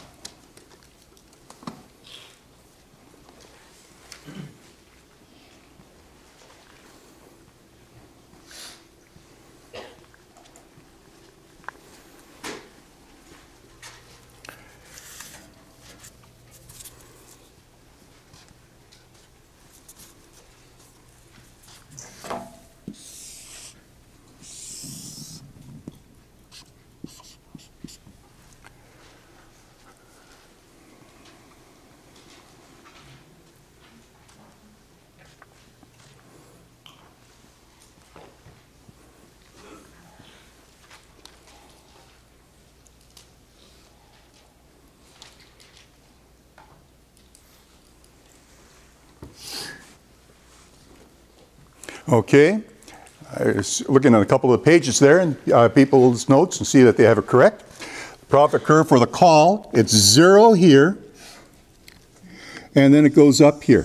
Okay, I was looking at a couple of pages there in uh, people's notes and see that they have it correct. Profit curve for the call, it's zero here, and then it goes up here.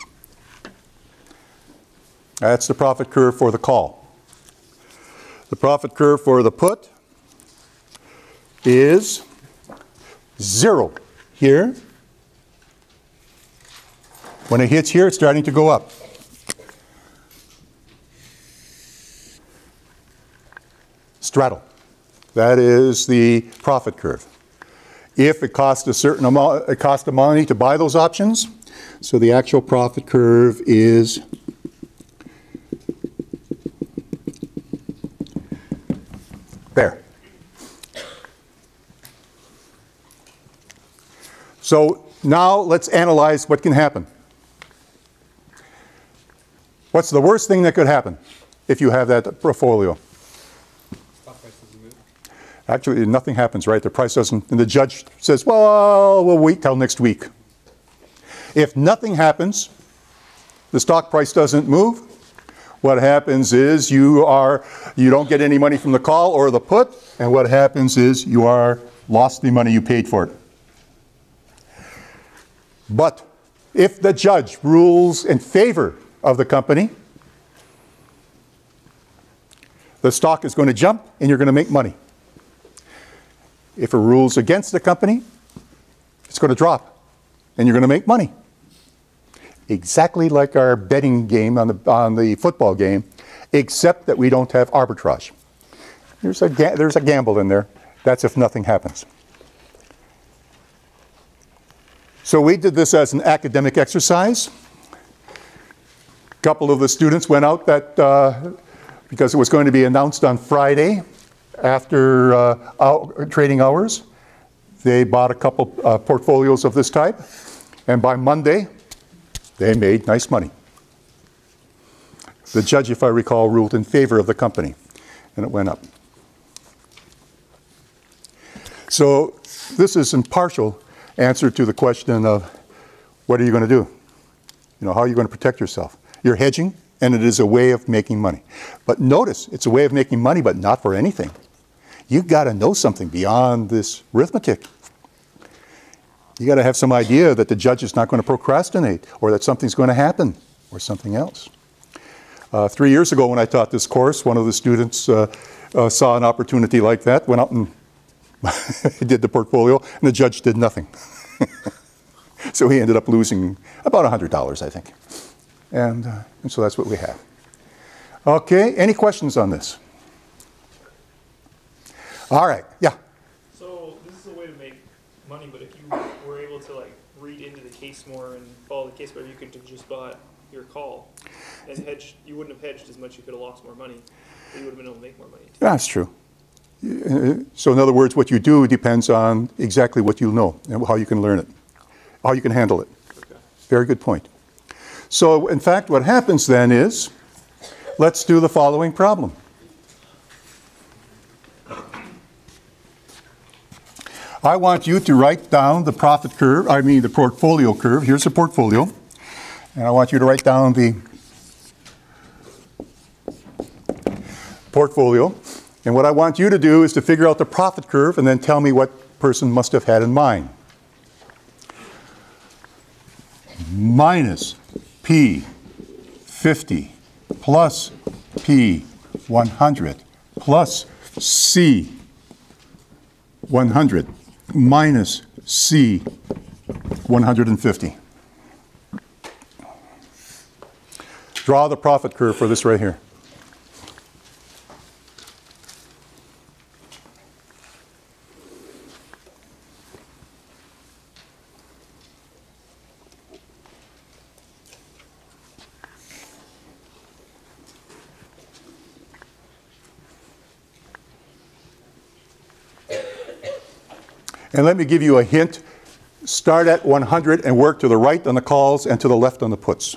That's the profit curve for the call. The profit curve for the put is zero here. When it hits here, it's starting to go up. Straddle. That is the profit curve. If it costs a certain amount, it costs of money to buy those options, so the actual profit curve is there. So now let's analyze what can happen. What's the worst thing that could happen if you have that portfolio? Actually, nothing happens, right? The price doesn't, and the judge says, well, we'll wait till next week. If nothing happens, the stock price doesn't move, what happens is you are, you don't get any money from the call or the put, and what happens is you are lost the money you paid for it. But if the judge rules in favor of the company, the stock is going to jump and you're going to make money. If it rules against the company, it's going to drop and you're going to make money. Exactly like our betting game on the, on the football game, except that we don't have arbitrage. There's a, there's a gamble in there. That's if nothing happens. So we did this as an academic exercise. A couple of the students went out that, uh, because it was going to be announced on Friday after uh, trading hours. they bought a couple uh, portfolios of this type, and by Monday, they made nice money. The judge, if I recall, ruled in favor of the company, and it went up. So this is in partial answer to the question of what are you going to do? You know, how are you going to protect yourself? You're hedging, and it is a way of making money. But notice, it's a way of making money, but not for anything. You've got to know something beyond this arithmetic. You got to have some idea that the judge is not going to procrastinate, or that something's going to happen, or something else. Uh, three years ago when I taught this course, one of the students uh, uh, saw an opportunity like that, went out and did the portfolio, and the judge did nothing. So he ended up losing about one hundred dollars, I think. And, uh, and so that's what we have. Okay, any questions on this? All right, yeah. So this is a way to make money, but if you were able to like read into the case more and follow the case better, you could have just bought your call and hedge. You wouldn't have hedged as much. You could have lost more money, but you would have been able to make more money too. That's true. So in other words, what you do depends on exactly what you know and how you can learn it, how you can handle it. Okay. Very good point. So in fact, what happens then is, let's do the following problem. I want you to write down the profit curve, I mean the portfolio curve. Here's the portfolio. And I want you to write down the portfolio. And what I want you to do is to figure out the profit curve and then tell me what person must have had in mind. Minus P fifty plus P one hundred plus C one hundred minus C one hundred fifty. Draw the profit curve for this right here. And let me give you a hint. Start at one hundred and work to the right on the calls and to the left on the puts.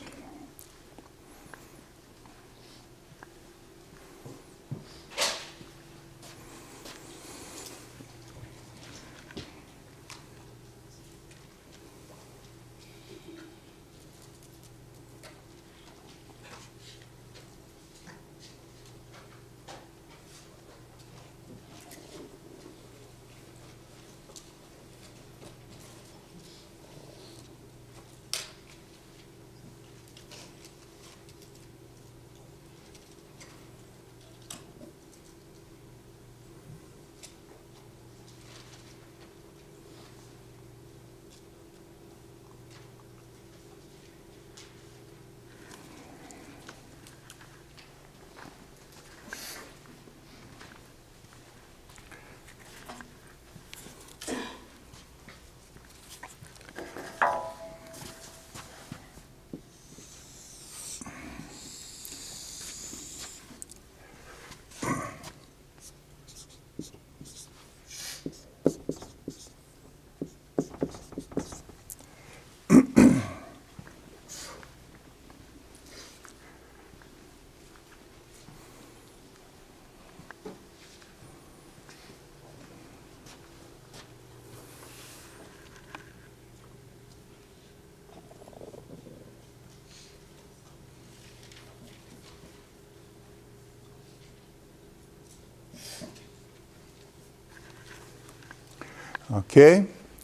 Okay.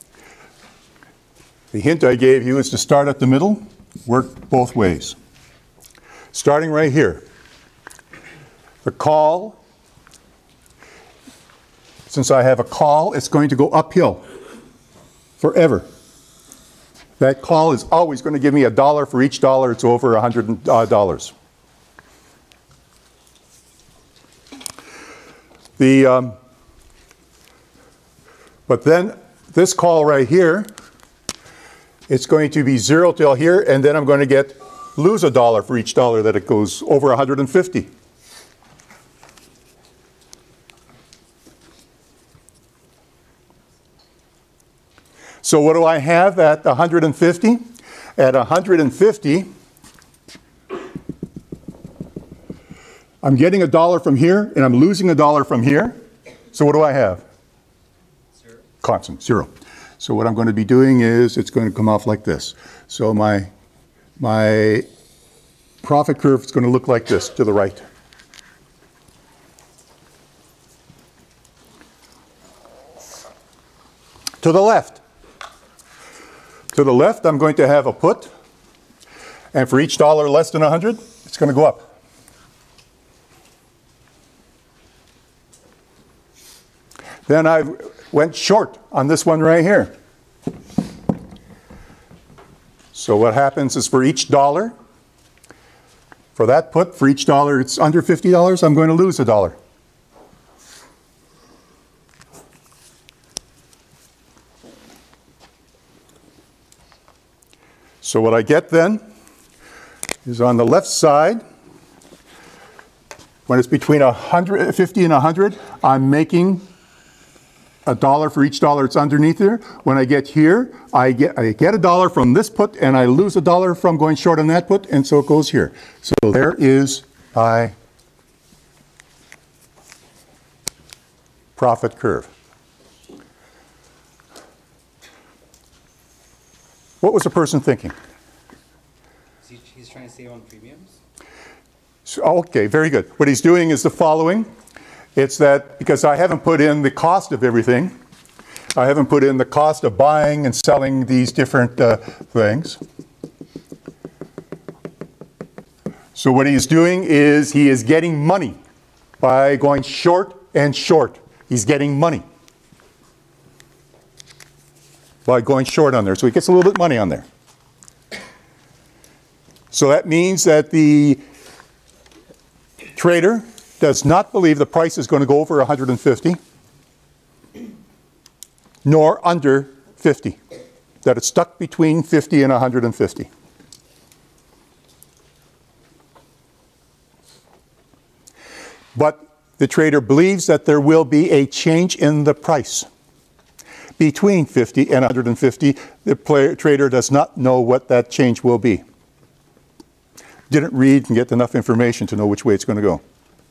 The hint I gave you is to start at the middle, work both ways. Starting right here. The call, since I have a call, it's going to go uphill forever. That call is always going to give me a dollar for each dollar it's over one hundred dollars. The, um, but then this call right here, it's going to be zero till here, and then I'm going to get lose a dollar for each dollar that it goes over one hundred fifty. So what do I have at one hundred fifty? At one hundred fifty, I'm getting a dollar from here, and I'm losing a dollar from here. So what do I have? Zero. Constant, zero. So what I'm going to be doing is it's going to come off like this. So my, my profit curve is going to look like this to the right. To the left. To the left, I'm going to have a put. And for each dollar less than one hundred, it's going to go up. Then I went short on this one right here. So what happens is for each dollar, for that put, for each dollar it's under fifty dollars, I'm going to lose a dollar. So what I get then is on the left side, when it's between one hundred fifty and one hundred, I'm making a dollar for each dollar it's underneath there. When I get here, I get, I get a dollar from this put, and I lose a dollar from going short on that put, and so it goes here. So there is my profit curve. What was the person thinking? He, he's trying to save on premiums? So, okay, very good. What he's doing is the following. It's that because I haven't put in the cost of everything, I haven't put in the cost of buying and selling these different uh, things. So what he's doing is he is getting money by going short and short. He's getting money by going short on there. So he gets a little bit of money on there. So that means that the trader does not believe the price is going to go over one hundred fifty, nor under fifty, that it's stuck between fifty and one hundred fifty. But the trader believes that there will be a change in the price between fifty and one hundred fifty. The player, trader does not know what that change will be. Didn't read and get enough information to know which way it's going to go.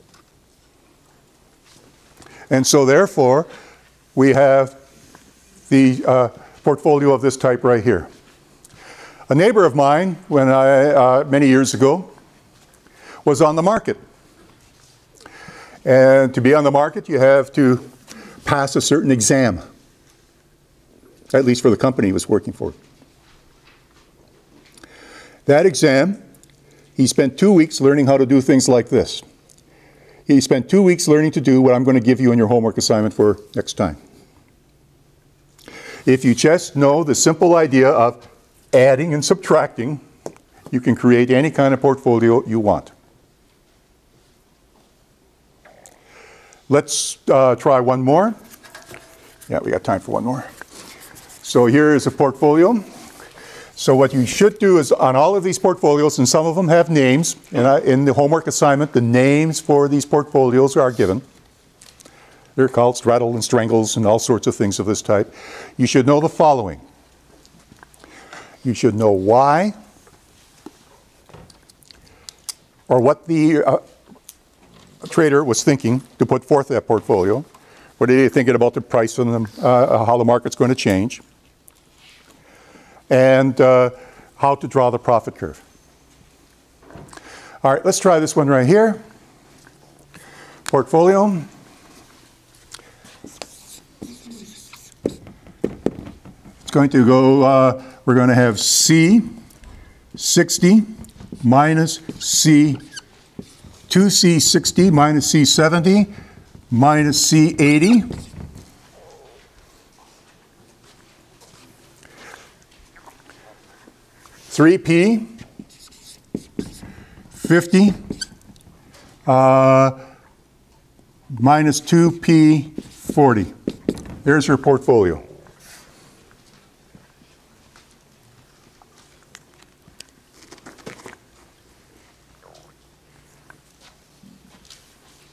And so therefore, we have the uh, portfolio of this type right here. A neighbor of mine, when I, uh, many years ago, was on the market. And to be on the market, you have to pass a certain exam, at least for the company he was working for. That exam, he spent two weeks learning how to do things like this. He spent two weeks learning to do what I'm going to give you in your homework assignment for next time. If you just know the simple idea of adding and subtracting, you can create any kind of portfolio you want. Let's uh, try one more. Yeah, we got time for one more. So here is a portfolio. So what you should do is on all of these portfolios, and some of them have names, and I, in the homework assignment, the names for these portfolios are given. They're called straddle and strangles and all sorts of things of this type. You should know the following. You should know why, or what the uh, trader was thinking to put forth that portfolio. What are they thinking about the price and the, uh, how the market's going to change? And uh, how to draw the profit curve. All right, let's try this one right here. Portfolio. It's going to go, uh, we're going to have C sixty minus C, two C sixty minus C seventy minus C eighty. three P, fifty, uh, minus two P, forty. There's your portfolio.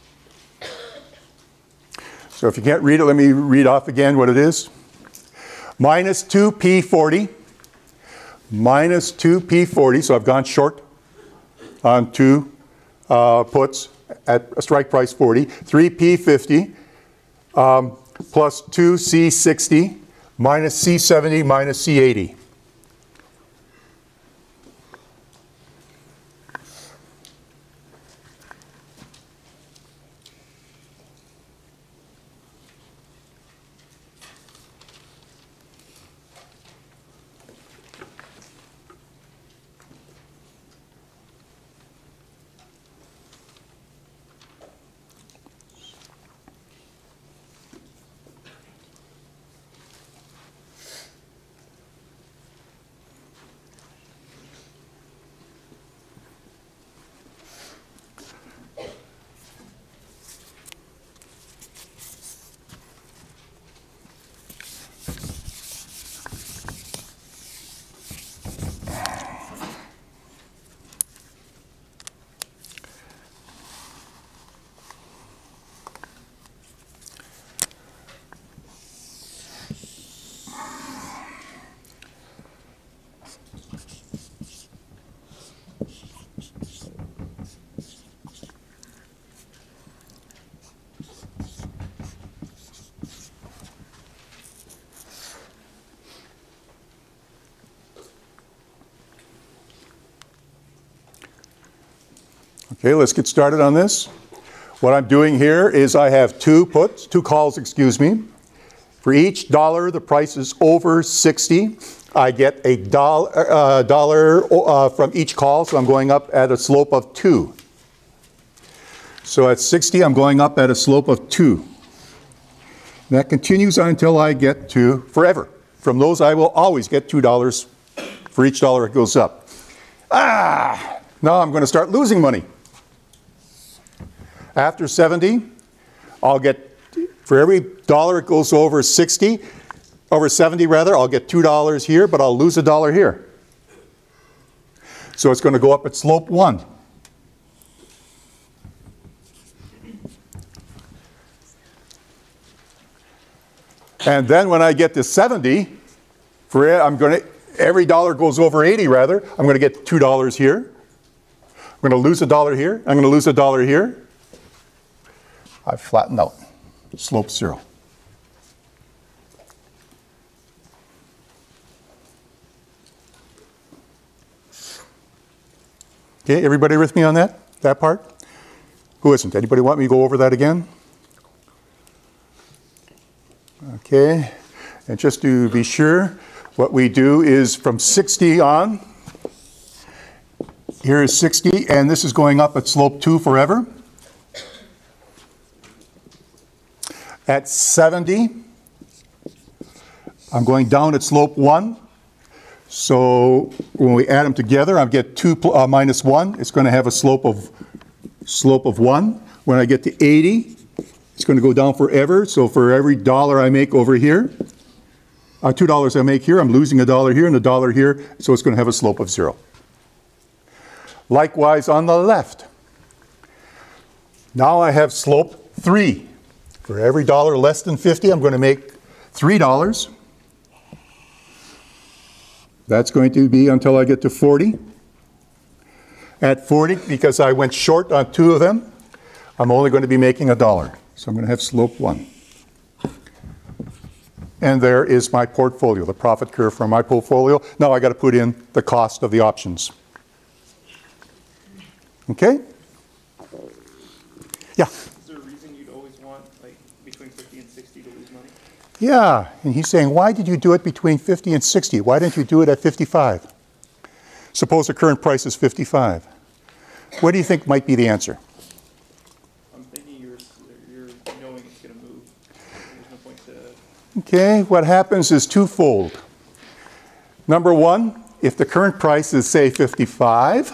So if you can't read it, let me read off again what it is. minus two P forty, minus two P forty, so I've gone short on two uh, puts at a strike price forty, three P fifty, um, plus two C sixty, minus C seventy, minus C eighty. Okay, let's get started on this. What I'm doing here is I have two puts, two calls, excuse me. For each dollar the price is over sixty, I get a dollar, uh, dollar uh, from each call, so I'm going up at a slope of two. So at sixty, I'm going up at a slope of two. And that continues until I get to forever. From those, I will always get two dollars for each dollar it goes up. Ah! Now I'm going to start losing money. After seventy, I'll get, for every dollar it goes over sixty, over seventy rather, I'll get two dollars here, but I'll lose a dollar here. So it's going to go up at slope one. And then when I get to seventy, for I'm going to, every dollar goes over eighty rather, I'm going to get two dollars here. I'm going to lose a dollar here. I'm going to lose a dollar here. I've flattened out. Slope zero. Okay, everybody with me on that? That part? Who isn't? Anybody want me to go over that again? Okay, and just to be sure, what we do is from sixty on, here is sixty, and this is going up at slope two forever. At seventy, I'm going down at slope one. So when we add them together, I get two uh, minus one. It's going to have a slope of slope of one. When I get to eighty, it's going to go down forever. So for every dollar I make over here, uh, two dollars I make here, I'm losing a dollar here and a dollar here. So it's going to have a slope of zero. Likewise on the left. Now I have slope three. For every dollar less than fifty, I'm going to make three dollars. That's going to be until I get to forty. At forty, because I went short on two of them, I'm only going to be making a dollar. So I'm going to have slope one. And there is my portfolio, the profit curve for my portfolio. Now I got to put in the cost of the options. Okay? Yeah? Is there a reason you'd always want, like, between fifty and sixty to lose money? Yeah, and he's saying, why did you do it between fifty and sixty? Why didn't you do it at fifty-five? Suppose the current price is fifty-five. What do you think might be the answer? I'm thinking you're, you're knowing it's going to move. There's no point to... Okay, what happens is twofold. Number one, if the current price is, say, fifty-five,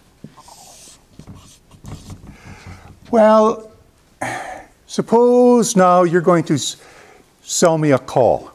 well, suppose now you're going to sell me a call.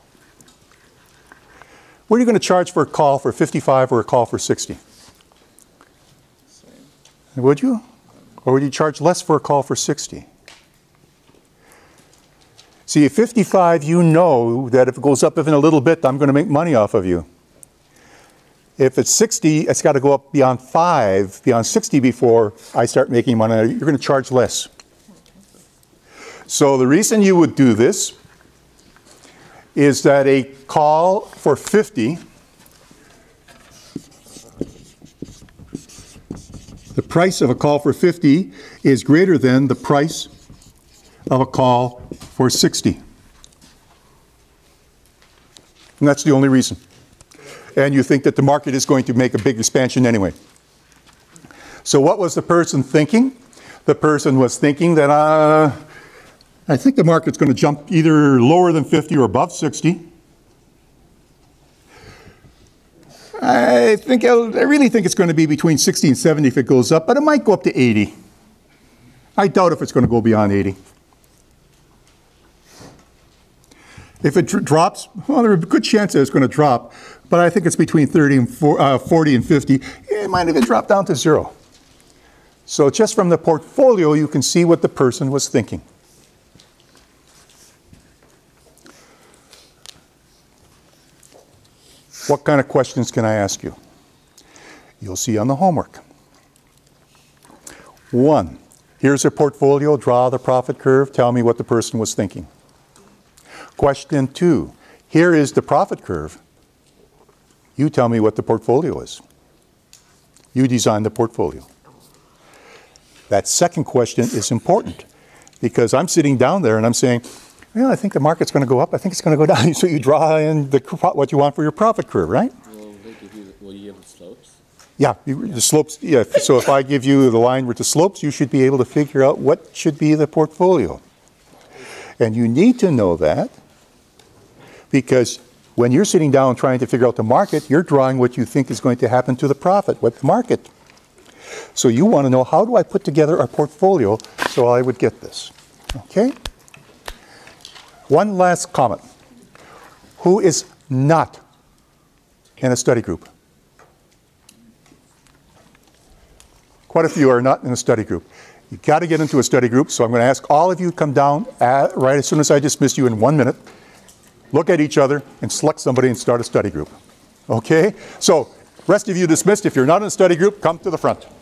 What are you going to charge for a call for fifty-five or a call for sixty? Same. Would you? Or would you charge less for a call for sixty? See, at fifty-five, you know that if it goes up even a little bit, I'm going to make money off of you. If it's sixty, it's got to go up beyond five, beyond sixty before I start making money. You're going to charge less. So the reason you would do this is that a call for fifty, the price of a call for fifty is greater than the price of a call for sixty. And that's the only reason. And you think that the market is going to make a big expansion anyway. So what was the person thinking? The person was thinking that, uh, I think the market's going to jump either lower than fifty or above sixty. I think, I'll, I really think it's going to be between sixty and seventy if it goes up, but it might go up to eighty. I doubt if it's going to go beyond eighty. If it dr drops, well, there's a good chance that it's going to drop, but I think it's between thirty and forty and fifty. It might even drop down to zero. So just from the portfolio, you can see what the person was thinking. What kind of questions can I ask you? You'll see on the homework. One, here's a portfolio, draw the profit curve, tell me what the person was thinking. Question two, here is the profit curve. You tell me what the portfolio is. You design the portfolio. That second question is important because I'm sitting down there and I'm saying, well, I think the market's going to go up. I think it's going to go down. So you draw in the, what you want for your profit curve, right? Will they give you, will you give the slopes? Yeah, you, the slopes. Yeah. So if I give you the line with the slopes, you should be able to figure out what should be the portfolio. And you need to know that because when you're sitting down trying to figure out the market, you're drawing what you think is going to happen to the profit, what the market. So you want to know, how do I put together a portfolio so I would get this? Okay? One last comment. Who is not in a study group? Quite a few are not in a study group. You've got to get into a study group, so I'm going to ask all of you to come down at, right as soon as I dismiss you in one minute. Look at each other and select somebody and start a study group. Okay? So, rest of you dismissed. If you're not in a study group, come to the front.